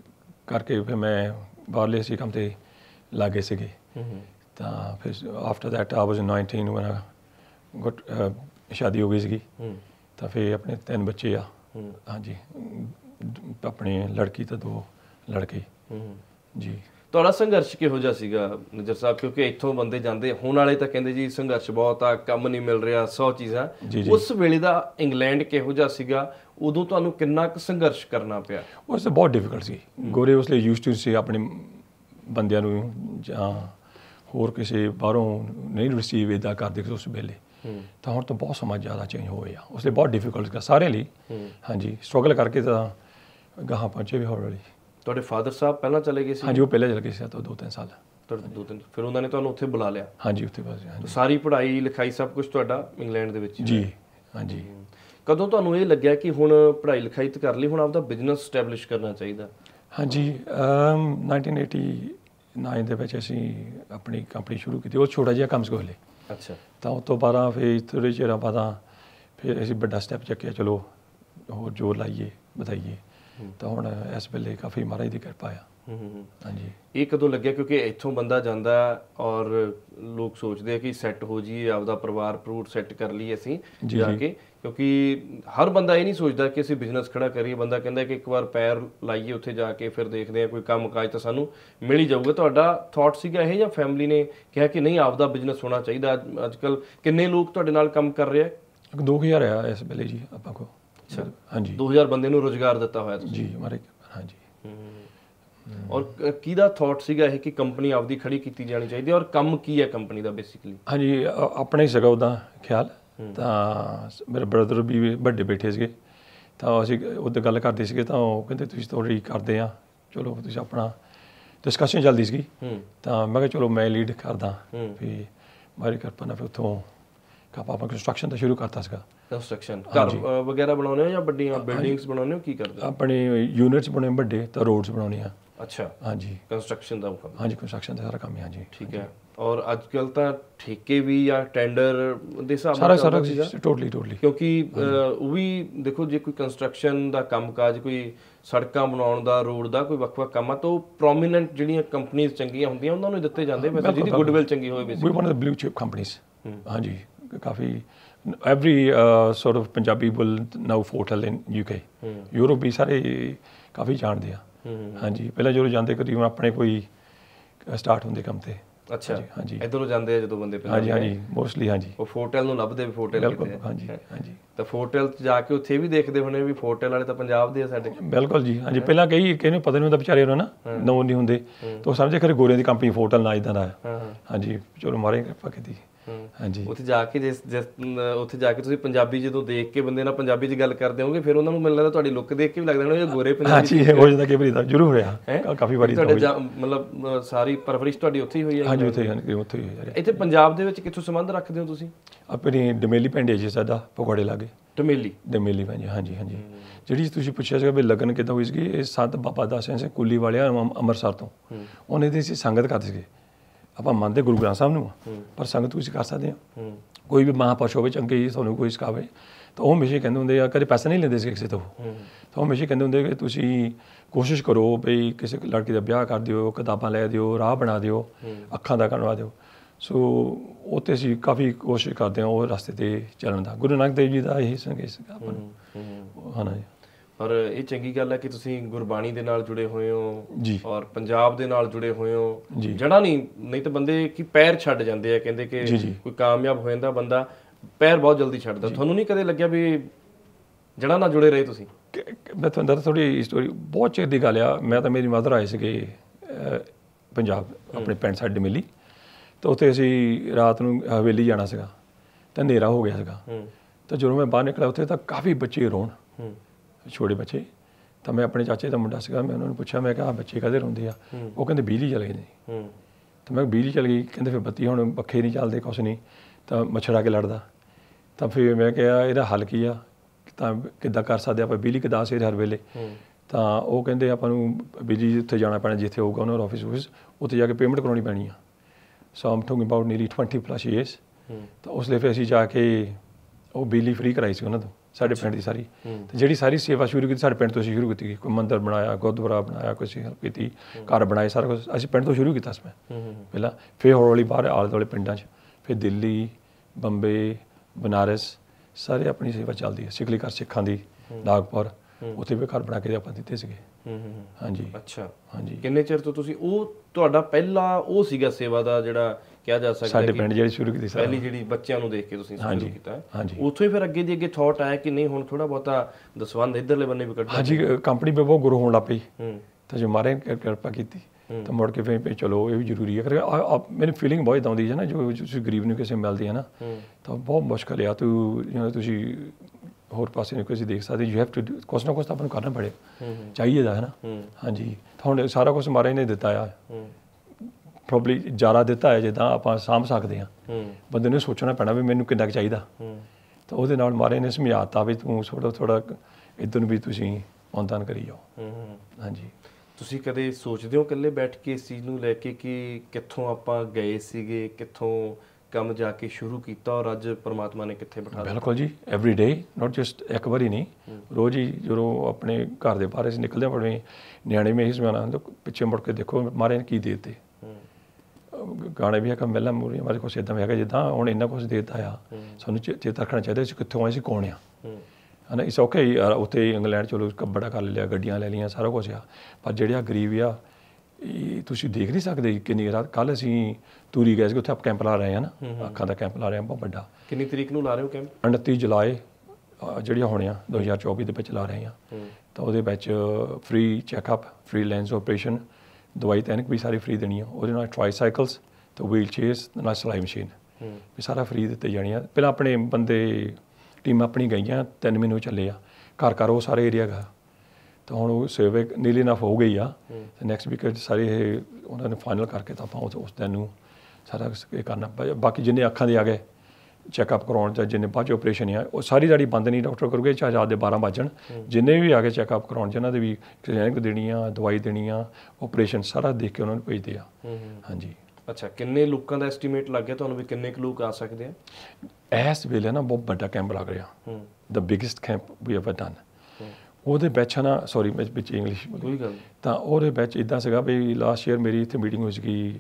ਕਰਕੇ ਫਿਰ ਮੈਂ ਬਾਹਰਲੇ ਸੀ ਕੰਮ ਤੇ ਲੱਗੇ ਸੀਗੇ ਤਾਂ ਫਿਰ after that I was 19 when I got ਸ਼ਾਦੀ ਹੋ ਗਈ ਸੀਗੀ ਤਾਂ ਫਿਰ ਆਪਣੇ 3 ਬੱਚੇ ਆ ਹਾਂਜੀ ਆਪਣੇ ਲੜਕੀ ਤੇ 2 ਲੜਕੇ ਜੀ ਤੁਹਾਡਾ ਸੰਘਰਸ਼ ਕਿਹੋ ਜਿਹਾ ਸੀਗਾ ਨਿੱਜਰ ਸਾਹਿਬ? ਕਿਉਂਕਿ ਇੱਥੋਂ ਬੰਦੇ ਜਾਂਦੇ, ਹੁਣ ਵਾਲੇ ਤਾਂ ਕਹਿੰਦੇ ਜੀ ਸੰਘਰਸ਼ ਬਹੁਤ ਆ, ਕੰਮ ਨਹੀਂ ਮਿਲ ਰਿਹਾ, 100 ਚੀਜ਼ਾਂ। ਉਸ ਵੇਲੇ ਦਾ ਇੰਗਲੈਂਡ ਕਿਹੋ ਜਿਹਾ ਸੀਗਾ? ਉਦੋਂ ਤੁਹਾਨੂੰ ਕਿੰਨਾ ਕੁ ਸੰਘਰਸ਼ ਕਰਨਾ ਪਿਆ? ਉਸ ਤੋਂ ਬਹੁਤ ਡਿਫਿਕਲਟ ਸੀ। ਗੋਰੇ ਉਸ ਲਈ ਯੂਜ਼ਡ ਟੂ ਸੀ ਆਪਣੇ ਬੰਦਿਆਂ ਨੂੰ, ਜਾਂ ਹੋਰ ਕਿਸੇ ਬਾਹਰੋਂ ਨਹੀਂ ਰਿਸੀਵ ਇੱਦਾਂ ਕਰਦੇ ਉਸ ਵੇਲੇ। ਤਾਂ ਹੁਣ ਤਾਂ ਬਹੁਤ ਸਮਾਂ ਜ਼ਿਆਦਾ ਚੇਂਜ ਹੋ ਗਿਆ। ਉਸ ਲਈ ਬਹੁਤ ਡਿਫਿਕਲਟ ਸੀਗਾ ਸਾਰਿਆਂ ਲਈ। ਹਾਂਜੀ, ਸਟਰਗਲ ਕਰਕੇ ਤਾਂ ਗਾਹਾਂ ਪਹੁੰਚੇ ਵੀ ਹੌਲੀ। ਤੁਹਾਡੇ ਫਾਦਰ ਸਾਹਿਬ ਪਹਿਲਾਂ ਚਲੇ ਗਏ ਸੀ? ਹਾਂਜੀ, ਉਹ ਪਹਿਲਾਂ ਚਲੇ ਗਏ ਸੀ ਤਾਂ 2-3 ਸਾਲ। ਫਿਰ ਉਹਨਾਂ ਨੇ ਤੁਹਾਨੂੰ ਉੱਥੇ ਬੁਲਾ ਲਿਆ? ਹਾਂਜੀ, ਉੱਥੇ ਬਸ। ਹਾਂਜੀ, ਸਾਰੀ ਪੜ੍ਹਾਈ ਲਿਖਾਈ ਸਭ ਕੁਝ ਤੁਹਾਡਾ ਇੰਗਲੈਂਡ ਦੇ ਵਿੱਚ? ਜੀ ਹਾਂਜੀ। ਕਦੋਂ ਤੁਹਾਨੂੰ ਇਹ ਲੱਗਿਆ ਕਿ ਹੁਣ ਪੜ੍ਹਾਈ ਲਿਖਾਈ ਤਾਂ ਕਰ ਲਈ, ਹੁਣ ਆਪਦਾ ਬਿਜ਼ਨਸ ਸਟੈਬਲਿਸ਼ ਕਰਨਾ ਚਾਹੀਦਾ? ਹਾਂਜੀ, 1989 ਦੇ ਵਿੱਚ ਅਸੀਂ ਆਪਣੀ ਕੰਪਨੀ ਸ਼ੁਰੂ ਕੀਤੀ। ਉਹ ਛੋਟਾ ਜਿਹਾ ਕੰਮ ਸੀ ਹਲੇ। ਅੱਛਾ। ਤਾਂ ਉਸ ਤੋਂ ਬਾਅਦ ਫਿਰ ਥੋੜ੍ਹੇ ਚਿਰਾਂ ਬਾਅਦ ਫਿਰ ਅਸੀਂ ਵੱਡਾ ਸਟੈਪ ਚੱਕਿਆ, ਚਲੋ ਹੋਰ ਜ਼ੋਰ ਲਾਈਏ, ਵਧਾਈਏ। ਤਾਂ ਹੁਣ ਇਸ ਵੇਲੇ ਕਾਫੀ ਮਹਾਰਾਜ ਦੀ ਕਿਰਪਾ ਆ। ਹਾਂਜੀ। ਇਹ ਕਦੋਂ ਲੱਗਿਆ? ਕਿਉਂਕਿ ਇੱਥੋਂ ਬੰਦਾ ਜਾਂਦਾ ਔਰ ਲੋਕ ਸੋਚਦੇ ਆ ਕਿ ਸੈੱਟ ਹੋ ਜਾਈਏ, ਆਪਦਾ ਪਰਿਵਾਰ ਫਰੂਟ ਸੈੱਟ ਕਰ ਲਈਏ ਅਸੀਂ ਜਾ ਕੇ, ਕਿਉਂਕਿ ਹਰ ਬੰਦਾ ਇਹ ਨਹੀਂ ਸੋਚਦਾ ਕਿ ਅਸੀਂ ਬਿਜ਼ਨਸ ਖੜਾ ਕਰੀਏ। ਬੰਦਾ ਕਹਿੰਦਾ ਕਿ ਇੱਕ ਵਾਰ ਪੈਰ ਲਾਈਏ ਉੱਥੇ ਜਾ ਕੇ, ਫਿਰ ਦੇਖਦੇ ਆ ਕੋਈ ਕੰਮ ਕਾਜ ਤਾਂ ਸਾਨੂੰ ਮਿਲ ਹੀ ਜਾਊਗਾ। ਤੁਹਾਡਾ ਥਾਟ ਸੀਗਾ ਇਹ, ਜਾਂ ਫੈਮਿਲੀ ਨੇ ਕਿਹਾ ਕਿ ਨਹੀਂ ਆਪਦਾ ਬਿਜ਼ਨਸ ਹੋਣਾ ਚਾਹੀਦਾ? ਅੱਜ ਕੱਲ੍ਹ ਕਿੰਨੇ ਲੋਕ ਤੁਹਾਡੇ ਨਾਲ ਕੰਮ ਕਰ ਰਹੇ ਆ? 2000 ਆ ਇਸ ਵੇਲੇ ਜੀ ਆਪਾਂ ਕੋਲ। ਅੱਛਾ। ਹਾਂਜੀ, 2000 ਬੰਦੇ ਨੂੰ ਰੁਜ਼ਗਾਰ ਦਿੱਤਾ ਹੋਇਆ ਤੁਸੀਂ? ਜੀ ਹਮਾਰੇ। ਹਾਂਜੀ। ਔਰ ਕਿਹਦਾ ਥਾਟ ਸੀਗਾ ਇਹ ਕਿ ਕੰਪਨੀ ਆਪਦੀ ਖੜੀ ਕੀਤੀ ਜਾਣੀ ਚਾਹੀਦੀ ਹੈ, ਔਰ ਕੰਮ ਕੀ ਹੈ ਕੰਪਨੀ ਦਾ ਬੇਸਿਕਲੀ? ਹਾਂਜੀ, ਆਪਣਾ ਹੀ ਸੀਗਾ ਉਹਦਾ ਖਿਆਲ। ਤਾਂ ਮੇਰੇ ਬ੍ਰਦਰ ਵੀ ਵੱਡੇ ਬੈਠੇ ਸੀਗੇ, ਤਾਂ ਅਸੀਂ ਉਹਦੇ ਗੱਲ ਕਰਦੇ ਸੀਗੇ। ਤਾਂ ਉਹ ਕਹਿੰਦੇ ਤੁਸੀਂ ਥੋੜ੍ਹੀ ਕਰਦੇ ਆ, ਚਲੋ ਤੁਸੀਂ ਆਪਣਾ ਡਿਸਕਸ਼ਨ ਚੱਲਦੀ ਸੀਗੀ। ਤਾਂ ਮੈਂ ਕਿਹਾ ਚਲੋ ਮੈਂ ਲੀਡ ਕਰਦਾ। ਵੀ ਮਾਰੀ ਕਿਰਪਾ ਨਾਲ ਫਿਰ ਉੱਥੋਂ ਆਪਾਂ ਕੰਸਟਰਕਸ਼ਨ ਤਾਂ ਸ਼ੁਰੂ ਕਰਤਾ ਸੀਗਾ। ਕੰਸਟਰਕਸ਼ਨ ਘਰ ਵਗੈਰਾ ਬਣਾਉਣੇ ਹੋ ਜਾਂ ਵੱਡੀਆਂ ਬਿਲਡਿੰਗਸ ਬਣਾਉਣੇ ਹੋ, ਕੀ ਕਰਦੇ? ਆਪਣੇ ਯੂਨਿਟਸ ਬਣੇ ਵੱਡੇ, ਤਾਂ ਰੋਡਸ ਬਣਾਉਣੇ ਆ। ਅੱਛਾ। ਹਾਂਜੀ, ਕੰਸਟਰਕਸ਼ਨ ਦਾ ਕੰਮ? ਹਾਂਜੀ, ਕੰਸਟਰਕਸ਼ਨ ਦਾ ਸਾਰਾ ਕੰਮ ਹੈ। ਹਾਂਜੀ, ਠੀਕ ਹੈ। ਔਰ ਅੱਜ ਕੱਲ ਤਾਂ ਠੇਕੇ ਵੀ ਜਾਂ ਟੈਂਡਰ ਦੇ ਹਿਸਾਬ ਨਾਲ ਸਾਰਾ ਟੋਟਲੀ ਕਿਉਂਕਿ ਉਹ ਵੀ ਦੇਖੋ, ਜੇ ਕੋਈ ਕੰਸਟਰਕਸ਼ਨ ਦਾ ਕੰਮਕਾਜ, ਕੋਈ ਸੜਕਾਂ ਬਣਾਉਣ ਦਾ, ਰੋਡ ਦਾ, ਕੋਈ ਵੱਖ-ਵੱਖ ਕੰਮ ਆ, ਤਾਂ ਉਹ ਪ੍ਰੋਮੀਨੈਂਟ ਜਿਹੜੀਆਂ ਕੰਪਨੀਆਂ ਚੰਗੀਆਂ ਹੁੰਦੀਆਂ ਉਹਨਾਂ ਨੂੰ ਦਿੱਤੇ ਜਾਂਦੇ, ਵੈਸੇ ਜਿਹਦੀ ਗੁੱਡਵਿਲ ਚੰਗੀ ਹੋਵੇ basically. We one of the blue chip companies. ਹਾਂਜੀ, ਕਾਫੀ every sort of Punjabi will know Fortel in UK। Europe ਵੀ ਸਾਰੇ ਕਾਫੀ ਜਾਣਦੇ ਆ। ਹਾਂਜੀ, ਪਹਿਲਾਂ ਜਦੋਂ ਜਾਂਦੇ ਕਰੀਬ ਆਪਣੇ ਕੋਈ ਸਟਾਰਟ ਹੁੰਦੇ ਕੰਮ ਤੇ। ਅੱਛਾ। ਹਾਂਜੀ, ਇਧਰੋਂ ਜਾਂਦੇ ਆ ਜਦੋਂ ਬੰਦੇ ਪਹਿਲਾਂ? ਹਾਂਜੀ, ਮੋਸਟਲੀ। ਹਾਂਜੀ, ਉਹ ਫੋਰਟੈਲ ਨੂੰ ਲੱਭਦੇ ਵੀ, ਫੋਰਟੈਲ ਕਿਤੇ? ਹਾਂਜੀ। ਤਾਂ ਫੋਰਟੈਲ ਚ ਜਾ ਕੇ ਉੱਥੇ ਵੀ ਦੇਖਦੇ ਹੋਣੇ ਵੀ ਫੋਰਟੈਲ ਵਾਲੇ ਤਾਂ ਪੰਜਾਬ ਦੇ ਆ ਸਾਡੇ? ਬਿਲਕੁਲ ਜੀ। ਹਾਂਜੀ, ਪਹਿਲਾਂ ਕਿਸੇ ਨੂੰ ਪਤਾ ਨਹੀਂ ਹੁੰਦਾ ਵਿਚਾਰੇ ਉਹਨਾਂ ਨਾ ਨੋ ਨਹੀਂ ਹੁੰਦੇ, ਤਾਂ ਉਹ ਸਮਝੇ ਖਰੇ ਗੋਰਿਆਂ ਦੀ ਕੰਪਨੀ ਫੋਰਟੈਲ ਨਾ ਇਦਾਂ ਦਾ ਆ। ਹਾਂਜੀ, ਚਲੋ ਮਾਰੇ ਕਿਰਪਾ ਕੀਤੀ। ਹਾਂਜੀ, ਉੱਥੇ ਜਾ ਕੇ ਉੱਥੇ ਜਾ ਕੇ ਤੁਸੀਂ ਪੰਜਾਬੀ ਜਦੋਂ ਦੇਖ ਕੇ ਬੰਦੇ ਨਾਲ ਪੰਜਾਬੀ 'ਚ ਗੱਲ ਕਰਦੇ ਹੋਗੇ, ਫਿਰ ਉਹਨਾਂ ਨੂੰ ਮੈਨੂੰ ਲੱਗਦਾ ਤੁਹਾਡੀ ਲੁੱਕ ਦੇਖ ਕੇ ਵੀ ਲੱਗਦਾ ਹੋਣਾ ਇਹ ਗੋਰੇ ਪੰਜਾਬੀ। ਹਾਂਜੀ, ਹੋ ਜਾਂਦਾ ਕਈ ਵਾਰੀ ਤਾਂ ਜ਼ਰੂਰ ਹੋਇਆ, ਕਾਫੀ ਵਾਰੀ। ਤੁਹਾਡੇ ਮਤਲਬ ਸਾਰੀ ਪਰਵਰਿਸ਼ ਤੁਹਾਡੀ ਉੱਥੇ ਹੀ ਹੋਈ ਹੈ? ਹਾਂਜੀ, ਉੱਥੇ ਹੀ ਹੋਈ ਹੈ। ਇੱਥੇ ਪੰਜਾਬ ਦੇ ਵਿੱਚ ਕਿੱਥੋਂ ਸੰਬੰਧ ਰੱਖਦੇ ਹੋ ਤੁਸੀਂ? ਆਪਣੀ ਡਮੇਲੀ ਪਿੰਡ ਹੈ ਜੀ ਸਾਡਾ, ਪਕੌੜੇ ਲਾਗੇ। ਡਮੇਲੀ ਪਿੰਡ? ਹਾਂਜੀ। ਜਿਹੜੀ ਤੁਸੀਂ ਪੁੱਛਿਆ ਸੀਗਾ ਵੀ ਲਗਨ ਕਿੱਦਾਂ ਹੋਈ ਸੀਗੀ, ਇਹ ਸੰਤ ਬਾਬਾ ਦਾਸ ਸਿੰਘ ਕੁੱਲੀ ਵਾਲਿਆ ਅੰਮ੍ਰਿਤਸਰ ਤੋਂ। ਉਹਨੇ ਦੀ ਅਸੀਂ ਸੰਗਤ ਕਰਦੇ ਸੀਗੇ। ਆਪਾਂ ਮੰਨਦੇ ਗੁਰੂ ਗ੍ਰੰਥ ਸਾਹਿਬ ਨੂੰ, ਪਰ ਸੰਗਤ ਤੁਸੀਂ ਕਰ ਸਕਦੇ ਆ। ਕੋਈ ਵੀ ਮਹਾਂਪੁਰਸ਼ ਹੋਵੇ ਚੰਗੇ ਜੀ, ਤੁਹਾਨੂੰ ਕੋਈ ਸਿਖਾਵੇ, ਤਾਂ ਉਹ ਹਮੇਸ਼ਾ ਕਹਿੰਦੇ ਹੁੰਦੇ ਆ, ਕਦੇ ਪੈਸਾ ਨਹੀਂ ਲੈਂਦੇ ਸੀ ਕਿਸੇ ਤੋਂ। ਤਾਂ ਉਹ ਹਮੇਸ਼ਾ ਕਹਿੰਦੇ ਹੁੰਦੇ ਕਿ ਤੁਸੀਂ ਕੋਸ਼ਿਸ਼ ਕਰੋ ਵੀ ਕਿਸੇ ਲੜਕੀ ਦਾ ਵਿਆਹ ਕਰ ਦਿਓ, ਕਿਤਾਬਾਂ ਲੈ ਦਿਓ, ਰਾਹ ਬਣਾ ਦਿਓ, ਅੱਖਾਂ ਦਾ ਕਰਵਾ ਦਿਓ। ਸੋ ਉਹ 'ਤੇ ਅਸੀਂ ਕਾਫੀ ਕੋਸ਼ਿਸ਼ ਕਰਦੇ ਹਾਂ ਉਹ ਰਸਤੇ 'ਤੇ ਚੱਲਣ ਦਾ। ਗੁਰੂ ਨਾਨਕ ਦੇਵ ਜੀ ਦਾ ਇਹੀ ਸੰਦੇਸ਼ ਸੀਗਾ ਆਪਾਂ ਨੂੰ। ਹਾਂ ਜੀ। ਔਰ ਇਹ ਚੰਗੀ ਗੱਲ ਹੈ ਕਿ ਤੁਸੀਂ ਗੁਰਬਾਣੀ ਦੇ ਨਾਲ ਜੁੜੇ ਹੋਏ ਹੋ ਜੀ, ਔਰ ਪੰਜਾਬ ਦੇ ਨਾਲ ਜੁੜੇ ਹੋਏ ਹੋ। ਜੜਾ ਨਹੀਂ ਤਾਂ ਬੰਦੇ ਕੀ ਪੈਰ ਛੱਡ ਜਾਂਦੇ ਆ, ਕਹਿੰਦੇ ਕਿ ਕੋਈ ਕਾਮਯਾਬ ਹੋ ਜਾਂਦਾ ਬੰਦਾ ਪੈਰ ਬਹੁਤ ਜਲਦੀ ਛੱਡਦਾ। ਤੁਹਾਨੂੰ ਨਹੀਂ ਕਦੇ ਲੱਗਿਆ ਵੀ ਜੜਾ ਨਾਲ ਜੁੜੇ ਰਹੇ ਤੁਸੀਂ? ਮੈਂ ਤੁਹਾਨੂੰ ਦੱਸ ਥੋੜੀ ਸਟੋਰੀ, ਬਹੁਤ ਚਿਰ ਦੀ ਗੱਲ ਆ। ਮੈਂ ਤਾਂ ਮੇਰੀ ਮਦਰ ਆਏ ਸੀਗੇ ਪੰਜਾਬ, ਆਪਣੇ ਪਿੰਡ ਸਾਡੇ ਡਮੇਲੀ। ਤਾਂ ਉੱਥੇ ਅਸੀਂ ਰਾਤ ਨੂੰ ਹਵੇਲੀ ਜਾਣਾ ਸੀਗਾ, ਤਾਂ ਹਨੇਰਾ ਹੋ ਗਿਆ ਸੀਗਾ। ਤਾਂ ਜਦੋਂ ਮੈਂ ਬਾਹਰ ਨਿਕਲਿਆ ਉੱਥੇ ਤਾਂ ਕਾਫੀ ਬੱਚੇ ਰੋਣ, ਛੋਟੇ ਬੱਚੇ। ਤਾਂ ਮੈਂ ਆਪਣੇ ਚਾਚੇ ਦਾ ਮੁੰਡਾ ਸੀਗਾ, ਮੈਂ ਉਹਨਾਂ ਨੂੰ ਪੁੱਛਿਆ, ਮੈਂ ਕਿਹਾ ਬੱਚੇ ਕਾਹਦੇ ਰੋਂਦੇ ਆ? ਉਹ ਕਹਿੰਦੇ ਬਿਜਲੀ ਚਲ ਗਈ ਨੇ। ਤਾਂ ਮੈਂ ਬਿਜਲੀ ਚਲ ਗਈ, ਕਹਿੰਦੇ ਫਿਰ ਬੱਤੀ ਹੁਣ ਪੱਖੇ ਨਹੀਂ ਚੱਲਦੇ, ਕੁਛ ਨਹੀਂ, ਤਾਂ ਮੱਛਰ ਆ ਕੇ ਲੜਦਾ। ਤਾਂ ਫਿਰ ਮੈਂ ਕਿਹਾ ਇਹਦਾ ਹੱਲ ਕੀ ਆ, ਤਾਂ ਕਿੱਦਾਂ ਕਰ ਸਕਦੇ ਆਪਾਂ, ਬਿਜਲੀ ਕਿੱਦਾਂ ਸੇ ਹਰ ਵੇਲੇ? ਤਾਂ ਉਹ ਕਹਿੰਦੇ ਆਪਾਂ ਨੂੰ ਬਿਜਲੀ ਉੱਥੇ ਜਾਣਾ ਪੈਣਾ, ਜਿੱਥੇ ਹੋਊਗਾ ਉਹਨਾਂ ਦਾ ਆਫਿਸ, ਉੱਥੇ ਜਾ ਕੇ ਪੇਮੈਂਟ ਕਰਾਉਣੀ ਪੈਣੀ ਆ। So I'm talking about nearly 20+ years। ਤਾਂ ਉਸ ਲਈ ਫਿਰ ਅਸੀਂ ਜਾ ਕੇ ਉਹ ਬਿਜਲੀ ਫ੍ਰੀ ਕਰਾਈ ਸੀ ਉਹਨਾਂ ਤੋਂ, ਸਾਡੇ ਪਿੰਡ ਦੀ ਸਾਰੀ। ਤੇ ਜਿਹੜੀ ਸਾਰੀ ਸੇਵਾ ਸ਼ੁਰੂ ਕੀਤੀ ਸਾਡੇ ਪਿੰਡ ਤੋਂ ਅਸੀਂ ਸ਼ੁਰੂ ਕੀਤੀ। ਕੋਈ ਮੰਦਿਰ ਬਣਾਇਆ, ਗੁਰਦੁਆਰਾ ਬਣਾਇਆ, ਕੋਈ ਹੈਲਪ ਕੀਤੀ, ਘਰ ਬਣਾਏ, ਸਾਰਾ ਕੁਛ ਅਸੀਂ ਪਿੰਡ ਤੋਂ ਸ਼ੁਰੂ ਕੀਤਾ ਸੀ ਮੈਂ ਪਹਿਲਾਂ। ਫਿਰ ਹੌਲੀ ਹੌਲੀ ਬਾਹਰ ਆਲੇ ਦੁਆਲੇ ਪਿੰਡਾਂ 'ਚ, ਫਿਰ ਦਿੱਲੀ, ਬੰਬੇ, ਬਨਾਰਸ, ਸਾਰੇ ਆਪਣੀ ਸੇਵਾ ਚੱਲਦੀ ਹੈ। ਸਿੱਖਲੀ ਘਰ ਸਿੱਖਾਂ ਦੀ, ਨਾਗਪੁਰ, ਉੱਥੇ ਵੀ ਘਰ ਬਣਾ ਕੇ ਆਪਾਂ ਦਿੱਤੇ ਸੀਗੇ। ਹਾਂਜੀ। ਅੱਛਾ, ਹਾਂਜੀ। ਕਿੰਨੇ ਚਿਰ ਤੋਂ ਤੁਸੀਂ ਉਹ ਤੁਹਾਡਾ ਪਹਿਲਾ ਉਹ ਸੀਗਾ ਸੇਵਾ ਦਾ ਜਿਹੜਾ ਕਿਹਾ ਜਾ ਸਕਦਾ ਸਾਡੇ ਪਿੰਡ ਜਿਹੜੀ ਸ਼ੁਰੂ ਕੀਤੀ ਪਹਿਲੀ ਜਿਹੜੀ ਬੱਚਿਆਂ ਨੂੰ ਦੇਖ ਕੇ ਤੁਸੀਂ ਸ਼ੁਰੂ ਕੀਤਾ ਹਾਂਜੀ। ਉੱਥੋਂ ਹੀ ਫਿਰ ਅੱਗੇ ਦੀ ਅੱਗੇ ਥਾਟ ਆਇਆ ਕਿ ਨਹੀਂ ਹੁਣ ਥੋੜਾ ਬਹੁਤਾ ਦਸਵੰਧ ਇਧਰਲੇ ਬੰਨੇ ਵੀ ਕੱਢਣਾ। ਹਾਂਜੀ, ਕੰਪਨੀ ਵੀ ਬਹੁਤ ਗੁਰੂ ਹੋਣ ਲੱਗ ਪਈ ਤਾਂ ਜੋ ਮਾਰੇ ਕਿਰਪਾ ਕੀਤੀ ਤਾਂ ਮੁੜ ਕੇ ਫਿਰ ਚਲੋ ਇਹ ਵੀ ਜ਼ਰੂਰੀ ਹੈ ਕਰਕੇ ਮੈਨੂੰ ਫੀਲਿੰਗ ਬਹੁਤ ਆਉਂਦੀ ਹੈ ਨਾ ਜੋ ਤੁਸੀਂ ਗਰੀਬ ਨੂੰ ਕਿਸੇ ਮਿਲਦੀ ਹੈ ਨਾ ਤਾਂ ਬਹੁਤ ਮੁਸ਼ਕਲ ਆ ਤੁਸੀਂ ਹੋਰ ਪਾਸੇ ਨੂੰ ਕਿਸੇ ਦੇਖ ਸਕਦੇ ਯੂ ਹੈਵ ਟੂ ਕੁਛ ਨਾ ਕੁਛ ਤਾਂ ਆਪਾਂ ਨੂੰ ਕਰਨਾ ਪੜੇ ਚਾਹੀਦਾ ਹੈ ਨਾ। ਹਾਂਜੀ, ਹੁਣ ਸਾਰਾ ਕੁਛ ਮਹਾਰਾਜ ਨੇ ਦਿੱਤਾ ਆ ਪ੍ਰੋਬਬਲੀ ਜ਼ਿਆਦਾ ਦਿੱਤਾ ਹੈ ਜਿੱਦਾਂ ਆਪਾਂ ਸਾਂਭ ਸਕਦੇ ਹਾਂ। ਬੰਦੇ ਨੂੰ ਸੋਚਣਾ ਪੈਣਾ ਵੀ ਮੈਨੂੰ ਕਿੰਨਾ ਕੁ ਚਾਹੀਦਾ ਤਾਂ ਉਹਦੇ ਨਾਲ ਮਹਾਰਾਜ ਨੇ ਸਮਝਾਤਾ ਵੀ ਤੂੰ ਥੋੜਾ ਇੱਧਰ ਨੂੰ ਵੀ ਤੁਸੀਂ ਆਉਣ ਕਰੀ ਜਾਓ। ਹਾਂਜੀ। ਤੁਸੀਂ ਕਦੇ ਸੋਚਦੇ ਹੋ ਇਕੱਲੇ ਬੈਠ ਕੇ ਇਸ ਚੀਜ਼ ਨੂੰ ਲੈ ਕੇ ਕਿ ਕਿੱਥੋਂ ਆਪਾਂ ਗਏ ਸੀਗੇ, ਕਿੱਥੋਂ ਕੰਮ ਜਾ ਕੇ ਸ਼ੁਰੂ ਕੀਤਾ ਔਰ ਅੱਜ ਪਰਮਾਤਮਾ ਨੇ ਕਿੱਥੇ ਬਿਠਾ ਦਿੱਤਾ? ਬਿਲਕੁਲ ਜੀ, ਐਵਰੀ ਡੇ, ਨਾਟ ਜਸਟ ਇੱਕ ਵਾਰੀ ਨਹੀਂ, ਰੋਜ਼ ਹੀ ਜਦੋਂ ਆਪਣੇ ਘਰ ਦੇ ਬਾਹਰ ਅਸੀਂ ਨਿਕਲਦੇ ਆਪਣੇ ਨਿਆਣੇ ਮੈਂ ਇਹੀ ਸਮਝਾਉਣਾ ਪਿੱਛੇ ਮੁੜ ਕੇ ਦੇਖੋ ਮਹਾਰਾਜ ਨੇ ਕੀ ਦੇ ਦਿੱਤੇ। ਗਾਣੇ ਵੀ ਹੈਗਾ ਮਹਿਲਾ ਮੂਹਰੇ ਮਾਰੇ ਕੁਛ ਇੱਦਾਂ ਵੀ ਹੈਗਾ ਜਿੱਦਾਂ ਹੁਣ ਇੰਨਾ ਕੁਛ ਦੇ ਦਿੱਤਾ ਆ ਸਾਨੂੰ ਚੇਤਾ ਰੱਖਣਾ ਚਾਹੀਦਾ ਅਸੀਂ ਕਿੱਥੋਂ ਆਏ ਸੀ ਕੌਣ ਆ ਹੈ ਨਾ। ਇਸ ਓਕੇ ਉੱਥੇ ਇੰਗਲੈਂਡ ਚਲੋ ਬੜਾ ਕਰ ਲਿਆ, ਗੱਡੀਆਂ ਲੈ ਲਈਆਂ, ਸਾਰਾ ਕੁਛ ਆ, ਪਰ ਜਿਹੜੇ ਆ ਗਰੀਬ ਆ ਇਹ ਤੁਸੀਂ ਦੇਖ ਨਹੀਂ ਸਕਦੇ ਕਿੰਨੀ ਰਾਤ। ਕੱਲ੍ਹ ਅਸੀਂ ਤੂਰੀ ਗਏ ਸੀ ਉੱਥੇ ਆਪਾਂ ਕੈਂਪ ਲਾ ਰਹੇ ਹਾਂ ਨਾ, ਅੱਖਾਂ ਦਾ ਕੈਂਪ ਲਾ ਰਹੇ ਹਾਂ ਬਹੁਤ ਵੱਡਾ। ਕਿੰਨੀ ਤਰੀਕ ਨੂੰ ਲਾ ਰਹੇ ਹੋ ਕੈਂਪ? 29 ਜੁਲਾਈ ਜਿਹੜੀਆਂ ਹੋਣੀਆਂ 2024 ਦੇ ਵਿੱਚ ਲਾ ਰਹੇ ਹਾਂ ਤਾਂ ਉਹਦੇ ਵਿੱਚ free checkup, free lens operation, ਦਵਾਈ ਤੈਨਕ ਵੀ ਸਾਰੀ ਫ੍ਰੀ ਦੇਣੀ ਆ, ਉਹਦੇ ਨਾਲ ਟਰਾਈਸਾਈਕਲਸ ਤੇ ਵੀਲ ਚੇਅਰਸ ਨਾਲ ਸਿਲਾਈ ਮਸ਼ੀਨ ਵੀ ਸਾਰਾ ਫ੍ਰੀ ਦਿੱਤੇ ਜਾਣੀਆਂ। ਪਹਿਲਾਂ ਆਪਣੇ ਬੰਦੇ ਟੀਮ ਆਪਣੀ ਗਈਆਂ 3 ਮਹੀਨੇ ਚੱਲੇ ਆ ਘਰ ਘਰ ਉਹ ਸਾਰੇ ਏਰੀਆ ਗਾ ਤਾਂ ਹੁਣ ਉਹ ਸੇਵਾ ਨੀਲੀ ਇਨਫ ਹੋ ਗਈ ਆ ਤੇ ਨੈਕਸਟ ਵੀਕ ਸਾਰੇ ਇਹ ਉਹਨਾਂ ਨੇ ਫਾਈਨਲ ਕਰਕੇ ਤਾਂ ਆਪਾਂ ਉਸ ਦਿਨ ਨੂੰ ਸਾਰਾ ਇਹ ਕਰਨਾ। ਬਾਕੀ ਜਿੰਨੇ ਅੱਖਾਂ ਦੇ ਆ ਗਏ ਚੈੱਕਅਪ ਕਰਾਉਣ ਜਾਂ ਜਿੰਨੇ ਬਾਅਦ 'ਚ ਆਪਰੇਸ਼ਨ ਆ ਉਹ ਸਾਰੀ ਦਿਹਾੜੀ ਬੰਦ ਨਹੀਂ ਡਾਕਟਰ ਕਰੂਗੇ, ਚਾਹੇ ਰਾਤ ਦੇ 12 ਵੱਜਣ, ਜਿੰਨੇ ਵੀ ਆ ਕੇ ਚੈੱਕਅਪ ਕਰਾਉਣ ਜਿਹਨਾਂ ਦੇ ਵੀ ਕਲੀਨਿਕ ਦੇਣੀ ਆ, ਦਵਾਈ ਦੇਣੀ ਆ, ਆਪਰੇਸ਼ਨ ਸਾਰਾ ਦੇਖ ਕੇ ਉਹਨਾਂ ਨੂੰ ਭੇਜਦੇ ਆ। ਹਾਂਜੀ। ਅੱਛਾ, ਕਿੰਨੇ ਲੋਕਾਂ ਦਾ ਐਸਟੀਮੇਟ ਲੱਗ ਗਿਆ ਤੁਹਾਨੂੰ ਵੀ ਕਿੰਨੇ ਕੁ ਲੋਕ ਆ ਸਕਦੇ ਆ ਇਸ ਵੇਲੇ ਨਾ? ਬਹੁਤ ਵੱਡਾ ਕੈਂਪ ਲੱਗ ਰਿਹਾ, the biggest camp we ever done. ਉਹਦੇ ਵਿੱਚ ਨਾ ਸੌਰੀ ਮੈਂ ਵਿੱਚ ਇੰਗਲਿਸ਼ ਕੋਈ ਗੱਲ ਤਾਂ ਉਹਦੇ ਵਿੱਚ ਇੱਦਾਂ ਸੀਗਾ ਵੀ ਲਾਸਟ ਈਅਰ ਮੇਰੀ ਇੱਥੇ ਮੀਟਿੰਗ ਹੋਈ ਸੀਗੀ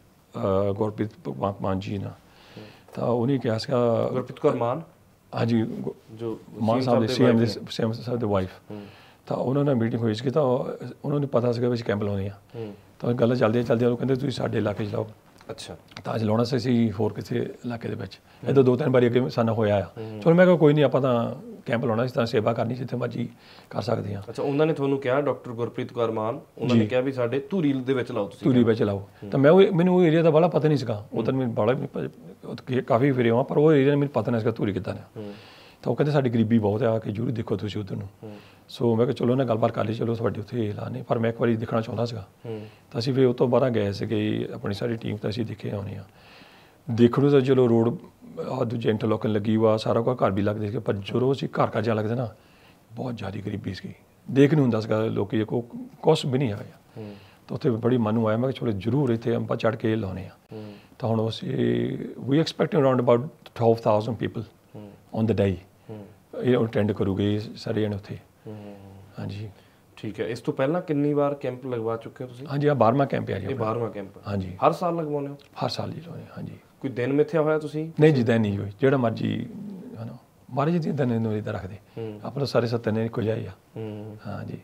ਗੁਰਪ੍ਰੀਤ ਮਾਨ ਜੀ ਨਾਲ ਤਾਂ ਉਹਨੇ ਕਿਹਾ ਸੀਗਾ ਗੁਰਪ੍ਰੀਤ ਕੌਰ ਮਾਨ, ਹਾਂਜੀ ਜੋ ਮਾਨ ਸਾਹਿਬ ਦੇ ਸੀਐਮ ਸਾਹਿਬ ਦੇ ਵਾਈਫ, ਤਾਂ ਉਹਨਾਂ ਨਾਲ ਮੀਟਿੰਗ ਹੋਈ ਸੀ ਤਾਂ ਉਹਨਾਂ ਨੂੰ ਪਤਾ ਸੀਗਾ ਵੀ ਅਸੀਂ ਕੈਂਪ ਲਾਉਂਦੇ ਹਾਂ ਤਾਂ ਗੱਲ ਚੱਲਦੀਆਂ ਉਹ ਕਹਿੰਦੇ ਤੁਸੀਂ ਸਾਡੇ ਇਲਾਕੇ 'ਚ ਲਾਓ। ਅੱਛਾ। ਤਾਂ ਅੱਜ ਲਾਉਣਾ ਸੀ ਅਸੀਂ ਹੋਰ ਕਿਸੇ ਇਲਾਕੇ ਦੇ ਵਿੱਚ, ਇੱਦਾਂ 2-3 ਵਾਰੀ ਅੱਗੇ ਸਾਨੂੰ ਹੋਇਆ ਆ। ਚਲੋ ਮੈਂ ਕਿਹਾ ਕੋਈ ਨਹੀਂ ਆਪਾਂ ਤਾਂ ਕੈਂਪ ਲਾਉਣਾ ਸੀ ਤਾਂ ਸੇਵਾ ਕਰਨੀ ਜਿੱਥੇ ਮਰਜ਼ੀ ਕਰ ਸਕਦੇ ਹਾਂ। ਅੱਛਾ, ਉਹਨਾਂ ਨੇ ਤੁਹਾਨੂੰ ਕਿਹਾ ਡਾਕਟਰ ਗੁਰਪ੍ਰੀਤ ਕੌਰ ਮਾਨ ਉਹਨਾਂ ਨੇ ਕਿਹਾ ਵੀ ਸਾਡੇ ਧੂਰੀ ਦੇ ਵਿੱਚ ਲਾਓ ਤੁਸੀਂ ਧੂਰੀ ਵਿੱਚ ਲਾਓ ਤਾਂ ਮੈਨੂੰ ਉਹ ਏਰੀਆ ਦਾ ਬੜਾ ਪਤਾ ਨਹੀਂ ਸੀਗਾ ਉਦੋਂ ਮੈਨੂੰ ਬੜਾ ਕਾਫੀ ਫਿਰੇ ਹਾਂ ਪਰ ਉਹ ਏਰੀਆ ਮੈਨੂੰ ਪਤਾ ਨਹੀਂ ਸੀਗਾ ਧੂਰੀ ਕਿੱਦਾਂ ਨੇ ਤਾਂ ਉਹ ਕਹਿੰਦੇ ਸਾਡੀ ਗਰੀਬੀ ਬਹੁਤ ਆ ਕਿ ਜ਼ਰੂਰ ਦੇਖੋ ਤੁਸੀਂ ਉੱਧਰ ਨੂੰ। ਸੋ ਮੈਂ ਕਿਹਾ ਚਲੋ ਨਾ ਗੱਲਬਾਤ ਕਰ ਲਈ, ਚਲੋ ਤੁਹਾਡੇ ਉੱਥੇ ਲਾਣੇ, ਪਰ ਮੈਂ ਇੱਕ ਵਾਰੀ ਦੇਖਣਾ ਚਾਹੁੰਦਾ ਸੀਗਾ ਤਾਂ ਅਸੀਂ ਫਿਰ ਉਹ ਤੋਂ ਬਾਅਦ ਗਏ ਸੀਗੇ ਆਪਣੀ ਸਾਰੀ ਟੀਮ ਤਾਂ ਅਸੀਂ ਦੇਖੇ ਆਉਣੇ ਆ। ਦੇਖਣ ਨੂੰ ਤਾਂ ਚਲੋ ਰੋਡ ਦੂਜੇ ਇੰਟਰਲੋਕਨ ਲੱਗੀ ਵਾ ਸਾਰਾ ਕੁਝ ਘਰ ਵੀ ਲੱਗਦੇ ਸੀਗੇ ਪਰ ਜਦੋਂ ਅਸੀਂ ਘਰ ਜਾ ਲੱਗਦੇ ਨਾ ਬਹੁਤ ਜ਼ਿਆਦਾ ਗਰੀਬੀ ਸੀਗੀ, ਦੇਖ ਨਹੀਂ ਹੁੰਦਾ ਸੀਗਾ ਲੋਕੀ ਕੁਛ ਵੀ ਨਹੀਂ ਹੈਗਾ ਤਾਂ ਉੱਥੇ ਬੜੀ ਮਨ ਨੂੰ ਆਇਆ ਮੈਂ ਕਿਹਾ ਚਲੋ ਜ਼ਰੂਰ ਇੱਥੇ ਆਪਾਂ ਚੜ੍ਹ ਕੇ ਲਾਉਣੇ ਆ ਤਾਂ ਹੁਣ ਅਸੀਂ ਵੀ expecting around about 12,000 people on the day ਇਹ ਅਟੈਂਡ ਕਰੂਗੇ ਸਾਰੇ ਜਣੇ ਉੱਥੇ। ਹਾਂਜੀ। ਠੀਕ ਹੈ। ਇਸ ਤੋਂ ਪਹਿਲਾਂ ਕਿੰਨੀ ਵਾਰ ਕੈਂਪ ਲਗਵਾ ਚੁੱਕੇ ਹੋ ਤੁਸੀਂ? ਹਾਂਜੀ, ਆ 12ਵਾਂ ਕੈਂਪ ਹੈ ਜੀ। ਇਹ 12ਵਾਂ ਕੈਂਪ? ਹਾਂਜੀ। ਹਰ ਸਾਲ ਲਗਵਾਉਂਦੇ ਹੋ? ਹਰ ਸਾਲ ਹੀ ਲਾਉਂਦੇ। ਹਾਂਜੀ। ਕੋਈ ਦਿਨ ਮਿੱਥਿਆ ਹੋਇਆ ਤੁਸੀਂ? ਨਹੀਂ ਜੀ, ਦਿਨ ਨਹੀਂ ਹੋਈ, ਜਿਹੜਾ ਮਰਜੀ ਹੈ ਨਾ ਮਹਾਰਾਜ ਜੀ ਦਿਨ ਨੂੰ ਇੱਦਾਂ ਰੱਖਦੇ ਆਪਾਂ ਸਾਰੇ ਸੱਤ ਨੇ ਇੱਕੋ ਜਿਹੇ ਆ। ਹਾਂਜੀ।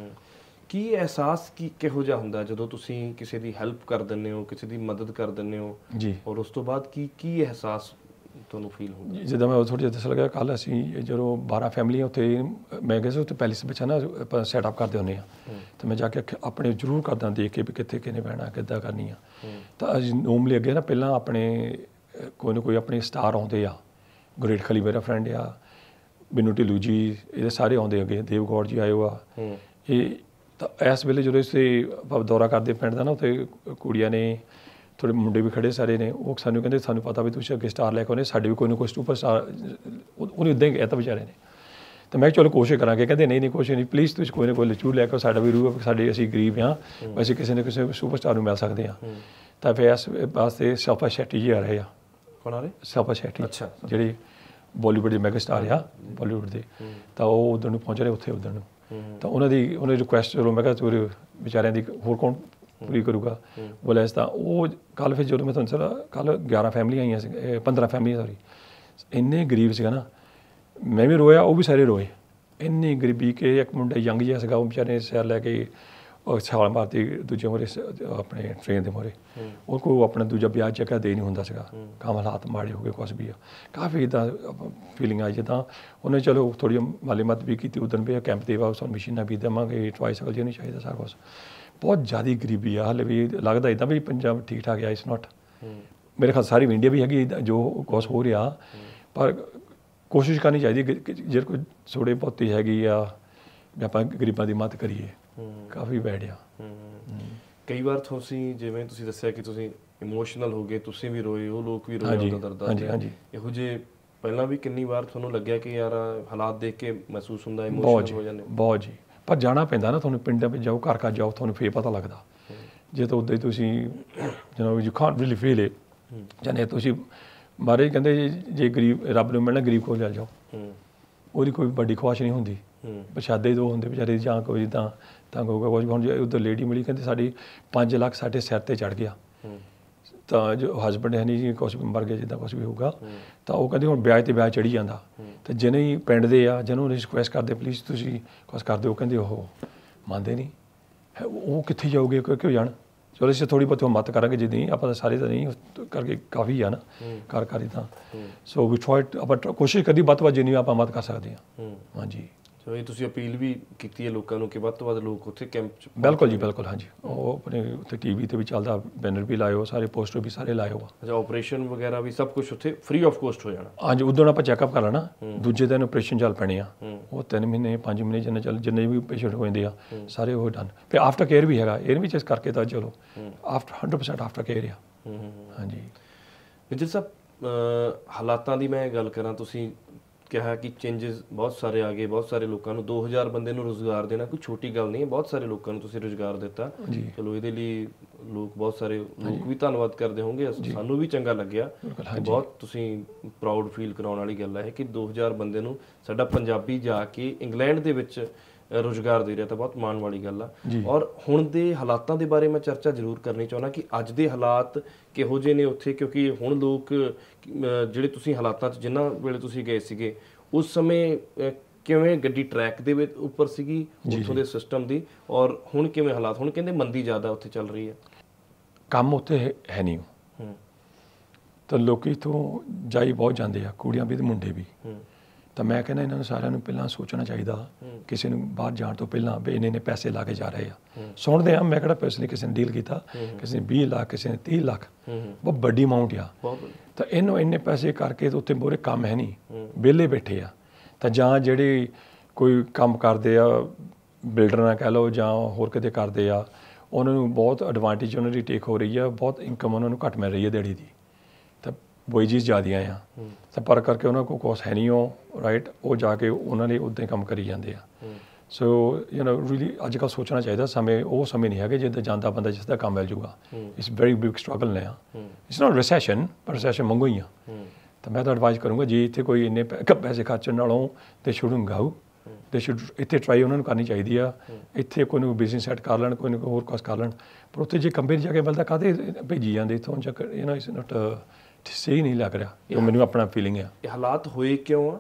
ਕੀ ਅਹਿਸਾਸ ਕਿਹੋ ਜਿਹਾ ਹੁੰਦਾ ਜਦੋਂ ਤੁਸੀਂ ਕਿਸੇ ਦੀ ਹੈਲਪ ਕਰ ਦਿੰਦੇ ਹੋ, ਕਿਸੇ ਦੀ ਮਦਦ ਕਰ ਦਿੰਦੇ ਹੋ ਜੀ, ਔਰ ਉਸ ਤੋਂ ਬਾਅਦ ਕੀ ਅਹਿਸਾਸ ਤੁਹਾਨੂੰ ਫੀਲ ਹੁੰਦਾ? ਜਿੱਦਾਂ ਮੈਂ ਥੋੜ੍ਹਾ ਜਿਹਾ ਦੱਸ ਲੱਗਾ ਕੱਲ੍ਹ ਅਸੀਂ ਜਦੋਂ 12 ਫੈਮਲੀਆਂ ਉੱਥੇ ਮੈਂ ਗਿਆ ਸੀ ਉੱਥੇ ਪੈਲੇਸ ਵਿੱਚ ਨਾ ਆਪਾਂ ਸੈਟਅਪ ਕਰਦੇ ਹੁੰਦੇ ਹਾਂ ਤਾਂ ਮੈਂ ਜਾ ਕੇ ਆਪਣੇ ਜ਼ਰੂਰ ਕਰਦਾ ਦੇਖ ਕੇ ਵੀ ਕਿੱਥੇ ਕਿਹਨੇ ਬਹਿਣਾ ਕਿੱਦਾਂ ਕਰਨੀ ਆ ਤਾਂ ਅਸੀਂ ਨੋਰਮਲੀ ਅੱਗੇ ਨਾ ਪਹਿਲਾਂ ਆਪਣੇ ਕੋਈ ਨਾ ਕੋਈ ਆਪਣੇ ਸਟਾਰ ਆਉਂਦੇ ਆ। ਗ੍ਰੇਟ ਖਲੀ ਮੇਰਾ ਫਰੈਂਡ ਆ, ਬਿੰਨੂ ਢਿੱਲੂ ਜੀ, ਇਹਦੇ ਸਾਰੇ ਆਉਂਦੇ ਅੱਗੇ, ਦੇਵ ਗੌੜ ਜੀ ਆਏ ਹੋ ਆ। ਇਹ ਤਾਂ ਇਸ ਵੇਲੇ ਜਦੋਂ ਇਸੇ ਆਪਾਂ ਦੌਰਾ ਕਰਦੇ ਪਿੰਡ ਦਾ ਨਾ ਉੱਥੇ ਕੁੜੀਆਂ ਨੇ ਥੋੜ੍ਹੇ ਮੁੰਡੇ ਵੀ ਖੜੇ ਸਾਰੇ ਨੇ, ਉਹ ਸਾਨੂੰ ਕਹਿੰਦੇ ਸਾਨੂੰ ਪਤਾ ਵੀ ਤੁਸੀਂ ਅੱਗੇ ਸਟਾਰ ਲੈ ਕੇ ਆਉਂਦੇ, ਸਾਡੇ ਵੀ ਕੋਈ ਨਾ ਕੋਈ ਸੁਪਰ ਸਟਾਰ ਉਹਨੂੰ ਇੱਦਾਂ ਹੀ ਕਹਿ ਤਾ ਵਿਚਾਰੇ ਨੇ। ਤਾਂ ਮੈਂ ਚਲੋ ਕੋਸ਼ਿਸ਼ ਕਰਾਂਗੇ, ਕਹਿੰਦੇ ਨਹੀਂ ਕੋਸ਼ਿਸ਼ ਨਹੀਂ, ਪਲੀਜ਼ ਤੁਸੀਂ ਕੋਈ ਨਾ ਕੋਈ ਲਚੂੜ ਲੈ ਕੇ ਸਾਡਾ ਵੀ ਰੂਹ ਸਾਡੇ ਅਸੀਂ ਗਰੀਬ ਹਾਂ, ਅਸੀਂ ਕਿਸੇ ਨਾ ਕਿਸੇ ਸੁਪਰ ਸਟਾਰ ਨੂੰ ਮਿਲ ਸਕਦੇ ਹਾਂ। ਤਾਂ ਫਿਰ ਇਸ ਵਾਸਤੇ ਸ਼ਿਲਪਾ ਸ਼ੈਟੀ ਜੀ ਆ ਰਹੇ ਆ। ਕੌਣ ਆ ਰਹੇ? ਸ਼ਿਲਪਾ ਸ਼ੈਟੀ, ਜਿਹੜੇ ਬਾਲੀਵੁੱਡ ਦੇ ਮੈਗਾ ਸਟਾਰ ਆ ਬਾਲੀਵੁੱਡ ਦੇ, ਤਾਂ ਉਹ ਉੱਧਰ ਨੂੰ ਪਹੁੰਚ ਰਹੇ ਉੱਥੇ ਉੱਧਰ ਨੂੰ। ਤਾਂ ਉਹਨਾਂ ਦੀ ਰਿਕੁਐਸਟ ਚਲੋ ਮੈਂ ਕਿਹਾ ਤੁਸੀਂ ਵਿਚਾਰਿਆਂ ਦੀ ਹੋਰ ਕੌਣ ਪੂਰੀ ਕਰੂਗਾ ਬੋਲਿਆ ਇਸ ਤਾਂ ਉਹ ਕੱਲ੍ਹ ਫਿਰ ਜਦੋਂ ਮੈਂ ਤੁਹਾਨੂੰ ਸਰ ਕੱਲ੍ਹ 11 ਫੈਮਲੀਆਂ ਆਈਆਂ ਸੀ, 15 ਫੈਮਲੀਆਂ ਸੌਰੀ, ਇੰਨੇ ਗਰੀਬ ਸੀਗਾ ਨਾ, ਮੈਂ ਵੀ ਰੋਇਆ ਉਹ ਵੀ ਸਾਰੇ ਰੋਏ ਇੰਨੀ ਗਰੀਬੀ ਕਿ ਇੱਕ ਮੁੰਡਾ ਯੰਗ ਜਿਹਾ ਸੀਗਾ, ਉਹ ਵਿਚਾਰੇ ਨੇ ਸਿਰ ਲੈ ਕੇ ਉਹ ਛਾਲ ਮਾਰਤੀ ਦੂਜੇ ਮੋਰੇ ਆਪਣੇ ਟ੍ਰੇਨ ਦੇ ਮੋਰੇ। ਉਹ ਕੋਲ ਆਪਣਾ ਦੂਜਾ ਵਿਆਹ ਜਗ੍ਹਾ ਦੇ ਨਹੀਂ ਹੁੰਦਾ ਸੀਗਾ, ਕੰਮ ਹਾਲਾਤ ਮਾੜੇ ਹੋ ਗਏ, ਕੁਛ ਵੀ ਆ ਕਾਫੀ ਇੱਦਾਂ ਫੀਲਿੰਗ ਆਈ ਜਿੱਦਾਂ ਉਹਨੇ ਚਲੋ ਥੋੜ੍ਹੀ ਮਾਲੀ ਮਦਦ ਵੀ ਕੀਤੀ ਉਦੋਂ ਵੀ ਕੈਂਪ ਦੇ ਵਾ ਸਾਨੂੰ ਮਸ਼ੀਨਾਂ ਵੀ ਦੇਵਾਂਗੇ, ਟ੍ਰਾਈਸਾਈਕਲ ਜੀ ਨਹੀਂ ਚਾਹੀਦਾ ਸਾਰਾ ਕੁਛ। ਬਹੁਤ ਜ਼ਿਆਦਾ ਗਰੀਬੀ ਆ, ਹਾਲੇ ਵੀ ਲੱਗਦਾ ਇੱਦਾਂ ਵੀ ਪੰਜਾਬ ਠੀਕ ਠਾਕ ਆ, ਇਟਸ ਨਾਟ ਮੇਰੇ ਖਿਆਲ ਸਾਰੀ ਇੰਡੀਆ ਵੀ ਹੈਗੀ ਜੋ ਕੁਛ ਹੋ ਰਿਹਾ, ਪਰ ਕੋਸ਼ਿਸ਼ ਕਰਨੀ ਚਾਹੀਦੀ ਜੇ ਕੋਈ ਥੋੜ੍ਹੀ ਬਹੁਤੀ ਹੈਗੀ ਆ ਵੀ ਆਪਾਂ ਗਰੀਬਾਂ ਦੀ ਮਦਦ ਕਰੀਏ। ਕਾਫੀ ਬੈਡ ਆ। ਕਈ ਵਾਰ ਤੁਸੀਂ ਜਿਵੇਂ ਤੁਸੀਂ ਦੱਸਿਆ ਕਿ ਤੁਸੀਂ ਇਮੋਸ਼ਨਲ ਹੋ ਗਏ, ਤੁਸੀਂ ਵੀ ਰੋਏ, ਉਹ ਲੋਕ ਵੀ ਰੋਏ ਉਹਦਾ ਦਰਦ। ਹਾਂਜੀ ਇਹੋ ਜਿਹੇ ਪਹਿਲਾਂ ਵੀ ਕਿੰਨੀ ਵਾਰ ਤੁਹਾਨੂੰ ਲੱਗਿਆ ਕਿ ਯਾਰ ਹਾਲਾਤ ਦੇਖ ਕੇ ਮਹਿਸੂਸ ਹੁੰਦਾ ਇਮੋਸ਼ਨਲ ਹੋ ਜਾਂਦੇ? ਬਹੁਤ ਜੀ, ਪਰ ਜਾਣਾ ਪੈਂਦਾ ਨਾ ਤੁਹਾਨੂੰ, ਪਿੰਡਾਂ ਵਿੱਚ ਜਾਓ, ਘਰ ਜਾਓ, ਤੁਹਾਨੂੰ ਫੇਰ ਪਤਾ ਲੱਗਦਾ। ਜੇ ਤਾਂ ਉੱਦਾਂ ਹੀ ਤੁਸੀਂ you can't really feel it. ਜਾਨੇ ਤੁਸੀਂ ਮਾਰੇ ਕਹਿੰਦੇ ਜੇ ਗਰੀਬ ਰੱਬ ਨੂੰ ਮਿਲਣਾ ਗਰੀਬ ਕੋਲ ਲੈ ਜਾਓ, ਉਹਦੀ ਕੋਈ ਵੱਡੀ ਖੁਆਇਸ਼ ਨਹੀਂ ਹੁੰਦੀ। ਪ੍ਰਸ਼ਾਦੇ ਦੋ ਹੁੰਦੇ ਵਿਚਾਰੇ, ਜਾਂ ਕੋਈ ਜਿੱਦਾਂ ਤਾਂ ਹੋਊਗਾ ਕੁਝ। ਹੁਣ ਜੇ ਉੱਧਰ ਲੇਡੀ ਮਿਲੀ ਕਹਿੰਦੇ ਸਾਡੀ 5 ਲੱਖ ਸਾਡੇ ਸਿਰ 'ਤੇ ਚੜ੍ਹ ਗਿਆ, ਤਾਂ ਜੋ ਹਸਬੈਂਡ ਹੈ ਨਹੀਂ ਜੀ, ਕੁਛ ਵੀ ਮਰ ਗਿਆ ਜਿੱਦਾਂ ਕੁਛ ਵੀ ਹੋਊਗਾ, ਤਾਂ ਉਹ ਕਹਿੰਦੇ ਹੁਣ ਵਿਆਹ 'ਤੇ ਵਿਆਹ ਚੜ੍ਹੀ ਜਾਂਦਾ। ਅਤੇ ਜਿਹਨੇ ਹੀ ਪਿੰਡ ਦੇ ਆ ਜਿਹਨੂੰ ਰਿਕੁਐਸਟ ਕਰਦੇ ਪਲੀਜ਼ ਤੁਸੀਂ ਕੁਛ ਕਰ ਦਿਓ, ਕਹਿੰਦੇ ਉਹ ਮੰਨਦੇ ਨਹੀਂ, ਉਹ ਕਿੱਥੇ ਜਾਊਗੇ, ਕਿਉਂ ਜਾਣ। ਚਲੋ ਅਸੀਂ ਥੋੜ੍ਹੀ ਬਹੁਤੀ ਮਦਦ ਕਰਾਂਗੇ, ਜਿੱਦਾਂ ਆਪਾਂ ਤਾਂ ਸਾਰੇ ਤਾਂ ਨਹੀਂ ਕਰਕੇ ਕਾਫੀ ਆ ਨਾ ਘਰ ਤਾਂ। ਸੋ ਵੀ ਆਪਾਂ ਕੋਸ਼ਿਸ਼ ਕਰੀ ਵੱਧ ਤੋਂ ਵੱਧ ਜਿੰਨੀ ਆਪਾਂ ਮਦਦ ਕਰ ਸਕਦੇ ਹਾਂ। ਹਾਂਜੀ, ਸੋ ਇਹ ਤੁਸੀਂ ਅਪੀਲ ਵੀ ਕੀਤੀ ਹੈ ਲੋਕਾਂ ਨੂੰ ਕਿ ਵੱਧ ਤੋਂ ਵੱਧ ਲੋਕ ਉੱਥੇ ਕੈਂਪ 'ਚ? ਬਿਲਕੁਲ ਜੀ, ਬਿਲਕੁਲ। ਹਾਂਜੀ, ਉਹ ਆਪਣੇ ਉੱਥੇ ਟੀਵੀ 'ਤੇ ਵੀ ਚੱਲਦਾ, ਬੈਨਰ ਵੀ ਲਾਇਓ, ਸਾਰੇ ਪੋਸਟਰ ਵੀ ਸਾਰੇ ਲਾਇਓ। ਅੱਛਾ, ਆਪਰੇਸ਼ਨ ਵਗੈਰਾ ਵੀ ਸਭ ਕੁਝ ਉੱਥੇ ਫ੍ਰੀ ਆਫ ਕੋਸਟ ਹੋ ਜਾਣਾ? ਹਾਂਜੀ, ਉਦੋਂ ਆਪਾਂ ਚੈੱਕਅਪ ਕਰ ਲੈਣਾ, ਦੂਜੇ ਦਿਨ ਆਪਰੇਸ਼ਨ ਚੱਲ ਪੈਣੇ ਆ। ਉਹ 3 ਮਹੀਨੇ 5 ਮਹੀਨੇ ਜਿੰਨੇ ਵੀ ਪੇਸ਼ੈਂਟ ਹੋ ਜਾਂਦੇ ਆ ਸਾਰੇ ਉਹ ਡਨ। ਫਿਰ ਆਫਟਰ ਕੇਅਰ ਵੀ ਹੈਗਾ, ਇਹ ਵੀ ਚੈੱਕ ਕਰਕੇ ਤਾਂ ਚਲੋ ਆਫਟਰ 100% ਆਫਟਰ ਕੇਅਰ ਆ। ਹਾਂਜੀ ਵਿਜੇ ਸਾਹਿਬ, ਹਾਲਾਤਾਂ ਦੀ ਮੈਂ ਗੱਲ ਕਰਾਂ, ਤੁਸੀਂ ਕਿਹਾ ਕਿ ਚੇਂਜਸ ਬਹੁਤ ਸਾਰੇ ਆ ਗਏ, ਬਹੁਤ ਸਾਰੇ ਲੋਕਾਂ ਨੂੰ 2000 ਬੰਦੇ ਨੂੰ ਰੁਜ਼ਗਾਰ ਦੇਣਾ ਕੋਈ ਛੋਟੀ ਗੱਲ ਨਹੀਂ ਹੈ, ਬਹੁਤ ਸਾਰੇ ਲੋਕਾਂ ਨੂੰ ਤੁਸੀਂ ਰੁਜ਼ਗਾਰ ਦਿੱਤਾ। ਚਲੋ ਇਹਦੇ ਲਈ ਲੋਕ ਬਹੁਤ ਸਾਰੇ ਲੋਕ ਵੀ ਧੰਨਵਾਦ ਕਰਦੇ ਹੋਣਗੇ, ਸਾਨੂੰ ਵੀ ਚੰਗਾ ਲੱਗਿਆ। ਬਹੁਤ ਤੁਸੀਂ ਪ੍ਰਾਊਡ ਫੀਲ ਕਰਾਉਣ ਵਾਲੀ ਗੱਲ ਹੈ ਕਿ 2000 ਬੰਦੇ ਨੂੰ ਸਾਡਾ ਪੰਜਾਬੀ ਜਾ ਕੇ ਇੰਗਲੈਂਡ ਦੇ ਵਿੱਚ ਰੁਜ਼ਗਾਰ ਦੇ ਰਿਹਾ, ਤਾਂ ਬਹੁਤ ਮਾਣ ਵਾਲੀ ਗੱਲ ਆ। ਔਰ ਹੁਣ ਦੇ ਹਾਲਾਤਾਂ ਦੇ ਬਾਰੇ ਮੈਂ ਚਰਚਾ ਜ਼ਰੂਰ ਕਰਨੀ ਚਾਹੁੰਦਾ ਕਿ ਅੱਜ ਦੇ ਹਾਲਾਤ ਕਿਹੋ ਜਿਹੇ ਨੇ ਉੱਥੇ, ਕਿਉਂਕਿ ਹੁਣ ਲੋਕ ਜਿਹੜੇ ਤੁਸੀਂ ਹਾਲਾਤਾਂ 'ਚ ਜਿਨ੍ਹਾਂ ਵੇਲੇ ਤੁਸੀਂ ਗਏ ਸੀਗੇ ਉਸ ਸਮੇਂ ਕਿਵੇਂ ਗੱਡੀ ਟਰੈਕ ਦੇ ਵਿੱਚ ਉੱਪਰ ਸੀਗੀ ਉੱਥੋਂ ਦੇ ਸਿਸਟਮ ਦੀ, ਔਰ ਹੁਣ ਕਿਵੇਂ ਹਾਲਾਤ? ਹੁਣ ਕਹਿੰਦੇ ਮੰਦੀ ਜ਼ਿਆਦਾ ਉੱਥੇ ਚੱਲ ਰਹੀ ਹੈ, ਕੰਮ ਉੱਥੇ ਹੈ ਨਹੀਂ, ਤਾਂ ਲੋਕੀ ਇੱਥੋਂ ਜਾਈ ਬਹੁਤ ਜਾਂਦੇ ਆ, ਕੁੜੀਆਂ ਵੀ ਤੇ ਮੁੰਡੇ ਵੀ। ਤਾਂ ਮੈਂ ਕਹਿੰਦਾ ਇਹਨਾਂ ਨੂੰ ਸਾਰਿਆਂ ਨੂੰ ਪਹਿਲਾਂ ਸੋਚਣਾ ਚਾਹੀਦਾ, ਕਿਸੇ ਨੂੰ ਬਾਹਰ ਜਾਣ ਤੋਂ ਪਹਿਲਾਂ ਵੀ ਇੰਨੇ ਪੈਸੇ ਲਾ ਕੇ ਜਾ ਰਹੇ ਆ। ਸੁਣਦੇ ਆ, ਮੈਂ ਕਿਹੜਾ ਪੈਸੇ ਨਹੀਂ ਕਿਸੇ ਨੇ ਡੀਲ ਕੀਤਾ, ਕਿਸੇ ਨੇ 20 ਲੱਖ, ਕਿਸੇ ਨੇ 30 ਲੱਖ, ਬਹੁਤ ਵੱਡੀ ਅਮਾਊਂਟ ਆ। ਤਾਂ ਇਹਨੂੰ ਇੰਨੇ ਪੈਸੇ ਕਰਕੇ ਉੱਥੇ ਮੋਰੇ ਕੰਮ ਹੈ ਨਹੀਂ, ਵਿਹਲੇ ਬੈਠੇ ਆ। ਤਾਂ ਜਾਂ ਜਿਹੜੇ ਕੋਈ ਕੰਮ ਕਰਦੇ ਆ, ਬਿਲਡਰ ਨਾਲ ਕਹਿ ਲਓ ਜਾਂ ਹੋਰ ਕਿਤੇ ਕਰਦੇ ਆ, ਉਹਨਾਂ ਨੂੰ ਬਹੁਤ ਐਡਵਾਂਟੇਜ ਉਹਨਾਂ ਦੀ ਟੇਕ ਹੋ ਰਹੀ ਆ, ਬਹੁਤ ਇਨਕਮ ਉਹਨਾਂ ਨੂੰ ਘੱਟ ਮਿਲ ਰਹੀ ਹੈ ਦਿਹਾੜੀ ਦੀ, ਤਾਂ ਵੇਜਿਸ ਜ਼ਿਆਦੀਆਂ ਆ। ਤਾਂ ਪਰ ਕਰਕੇ ਉਹਨਾਂ ਕੋਲ ਕੁਛ ਹੈ ਨਹੀਂ, ਉਹ ਰਾਈਟ, ਉਹ ਜਾ ਕੇ ਉਹਨਾਂ ਨੇ ਉੱਦਾਂ ਹੀ ਕੰਮ ਕਰੀ ਜਾਂਦੇ ਆ। ਸੋ ਰੀਲੀ ਅੱਜ ਕੱਲ੍ਹ ਸੋਚਣਾ ਚਾਹੀਦਾ, ਸਮੇਂ ਉਹ ਸਮੇਂ ਨਹੀਂ ਹੈਗੇ ਜਿੱਦਾਂ ਜਾਂਦਾ ਬੰਦਾ ਜਿਸ ਦਾ ਕੰਮ ਮਿਲ ਜੂਗਾ। ਇਟਸ ਵੈਰੀ ਬਿਗ ਸਟਰਗਲ ਨੇ ਆ, ਇਟਸ ਨਾਟ ਰਿਸੈਸ਼ਨ, ਪਰ ਰਿਸੈਸ਼ਨ ਮੰਗੋ ਹੀ ਆ। ਤਾਂ ਮੈਂ ਤਾਂ ਐਡਵਾਈਸ ਕਰੂੰਗਾ ਜੇ ਇੱਥੇ ਕੋਈ ਇੰਨੇ ਪੈਸੇ ਖਰਚਣ ਨਾਲੋਂ ਤੇ ਸ਼ੁਡਨਟ ਗੋ, ਤੇ ਸ਼ੁਡ ਇੱਥੇ ਟਰਾਈ ਉਹਨਾਂ ਨੂੰ ਕਰਨੀ ਚਾਹੀਦੀ ਆ। ਇੱਥੇ ਕੋਈ ਨੂੰ ਬਿਜ਼ਨਸ ਸੈੱਟ ਕਰ ਲੈਣ, ਕੋਈ ਨਾ ਹੋਰ ਕੁਛ ਕਰ ਲੈਣ, ਪਰ ਉੱਥੇ ਜੇ ਕੰਪਨੀ ਜਾ ਕੇ ਮਿਲਦਾ ਕਾਹਦੇ ਭੇਜੀ ਜਾਂਦੇ ਇੱਥੋਂ ਚੱਕ, ਇਟਸ ਨਾਟ ਸਹੀ ਨਹੀਂ ਲੱਗ ਰਿਹਾ, ਇਹ ਮੈਨੂੰ ਆਪਣਾ ਫੀਲਿੰਗ ਆ। ਇਹ ਹਾਲਾਤ ਹੋਏ ਕਿਉਂ ਆ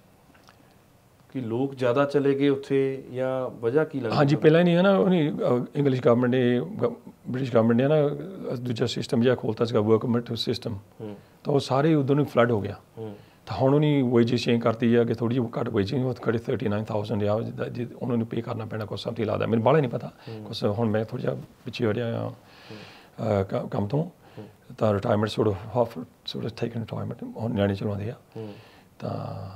ਕਿ ਲੋਕ ਜ਼ਿਆਦਾ ਚਲੇ ਗਏ ਉੱਥੇ, ਜਾਂ ਵਜ੍ਹਾ ਕੀ ਲੱਗਦੀ? ਹਾਂਜੀ, ਪਹਿਲਾਂ ਨਹੀਂ ਹੈ ਨਾ, ਉਹਨੇ ਇੰਗਲਿਸ਼ ਗਵਰਨਮੈਂਟ ਨੇ, ਬ੍ਰਿਟਿਸ਼ ਗਵਰਨਮੈਂਟ ਨੇ ਨਾ ਦੂਜਾ ਸਿਸਟਮ ਜਿਹਾ ਖੋਲ੍ਹਤਾ ਸੀਗਾ, ਵਰਕ ਪਰਮਿਟ ਸਿਸਟਮ, ਤਾਂ ਉਹ ਸਾਰੇ ਉਦੋਂ ਨੂੰ ਫਲੱਡ ਹੋ ਗਿਆ। ਤਾਂ ਹੁਣ ਉਹਨੇ ਵੇਜਿਸ ਚੇਂਜ ਕਰਤੀ ਆ ਕਿ ਥੋੜ੍ਹੀ ਜਿਹੀ ਘੱਟ ਵੇਜਿਸ, ਉਹ ਘੱਟ 39,000 ਆ, ਜਿੱਦਾਂ ਉਹਨਾਂ ਨੂੰ ਪੇ ਕਰਨਾ ਪੈਣਾ ਕੁਛ ਸਮਥਿੰਗ ਲੱਗਦਾ, ਮੈਨੂੰ ਬਾਹਲਾ ਨਹੀਂ ਪਤਾ ਕੁਛ। ਹੁਣ ਮੈਂ ਥੋੜ੍ਹਾ ਜਿਹਾ ਪਿੱਛੇ ਹੋ ਰਿਹਾ ਕੰਮ ਤੋਂ, ਤਾਂ ਰਿਟਾਇਰਮੈਂਟ ਹਾਫ ਟੇਕਨ ਰਿਟਾਇਰਮੈਂਟ, ਹੁਣ ਨਿਆਣੇ ਚਲਾਉਂਦੇ ਆ। ਤਾਂ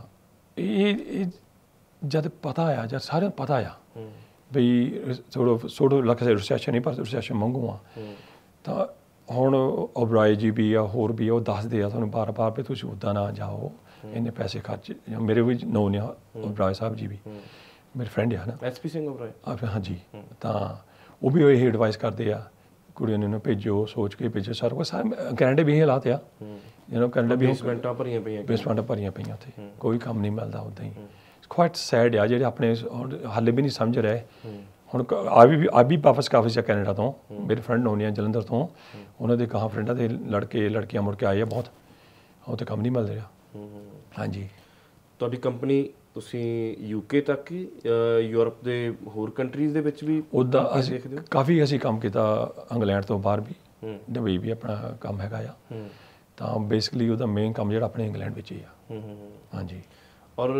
ਇਹ ਜਦ ਪਤਾ ਆ, ਜਦ ਸਾਰਿਆਂ ਨੂੰ ਪਤਾ ਆ ਬਈ ਥੋੜ੍ਹਾ ਲੱਖ ਰਿਸੈਸ਼ਨ ਨਹੀਂ, ਪਰ ਰਿਸੈਸ਼ਨ ਮੰਗੂ ਆ। ਤਾਂ ਹੁਣ ਓਬਰਾਏ ਜੀ ਵੀ ਆ, ਹੋਰ ਵੀ ਆ, ਉਹ ਦੱਸਦੇ ਆ ਤੁਹਾਨੂੰ ਬਾਰ-ਬਾਰ ਵੀ ਤੁਸੀਂ ਉੱਦਾਂ ਨਾ ਜਾਓ, ਇੰਨੇ ਪੈਸੇ ਖਰਚ। ਮੇਰੇ ਵੀ ਨੋ ਨੇ ਓਬਰਾਏ ਸਾਹਿਬ ਜੀ ਵੀ ਮੇਰੇ ਫਰੈਂਡ ਆ ਨਾ, SP ਸਿੰਘ ਓਬਰਾਏ। ਹਾਂਜੀ, ਤਾਂ ਉਹ ਵੀ ਇਹ ਐਡਵਾਈਸ ਕਰਦੇ ਆ ਕੁੜੀਆਂ ਨੂੰ ਭੇਜੋ, ਸੋਚ ਕੇ ਭੇਜੋ। ਸਾਰਾ ਕੁਛ ਕੈਨੇਡਾ ਵੀ ਇਹ ਹਾਲਾਤ ਆ, ਕੈਨੇਡਾ ਵੀ ਬੇਸਮੈਂਟਾਂ ਭਰੀਆਂ ਪਈਆਂ ਉੱਥੇ, ਕੋਈ ਕੰਮ ਨਹੀਂ ਮਿਲਦਾ ਉੱਦਾਂ ਹੀ। ਕੁਆਇਟ ਸੈਡ ਆ ਜਿਹੜੇ ਆਪਣੇ ਹਾਲੇ ਵੀ ਨਹੀਂ ਸਮਝ ਰਹੇ। ਹੁਣ ਆ ਵੀ ਵਾਪਸ ਕਾਫੀ ਸੀ ਕੈਨੇਡਾ ਤੋਂ, ਮੇਰੇ ਫਰੈਂਡ ਹੋਣੇ ਆ ਜਲੰਧਰ ਤੋਂ, ਉਹਨਾਂ ਦੇ ਕਹਾਂ ਫਰੈਂਡਾਂ ਦੇ ਲੜਕੇ ਲੜਕੀਆਂ ਮੁੜ ਕੇ ਆਏ ਆ ਬਹੁਤ, ਉਹ ਤਾਂ ਕੰਮ ਨਹੀਂ ਮਿਲ ਰਿਹਾ। ਹਾਂਜੀ, ਤੁਹਾਡੀ ਕੰਪਨੀ ਤੁਸੀਂ ਯੂਕੇ ਤੱਕ ਹੀ ਯੂਰਪ ਦੇ ਹੋਰ ਕੰਟਰੀਜ਼ ਦੇ ਵਿੱਚ ਵੀ ਉੱਦਾਂ ਅਸੀਂ ਕਾਫੀ ਅਸੀਂ ਕੰਮ ਕੀਤਾ, ਇੰਗਲੈਂਡ ਤੋਂ ਬਾਹਰ ਵੀ, ਦੁਬਈ ਵੀ ਆਪਣਾ ਕੰਮ ਹੈਗਾ ਆ। ਤਾਂ ਬੇਸਿਕਲੀ ਉਹਦਾ ਮੇਨ ਕੰਮ ਜਿਹੜਾ ਆਪਣੇ ਇੰਗਲੈਂਡ ਵਿੱਚ ਹੀ ਆ। ਹਾਂਜੀ। ਔਰ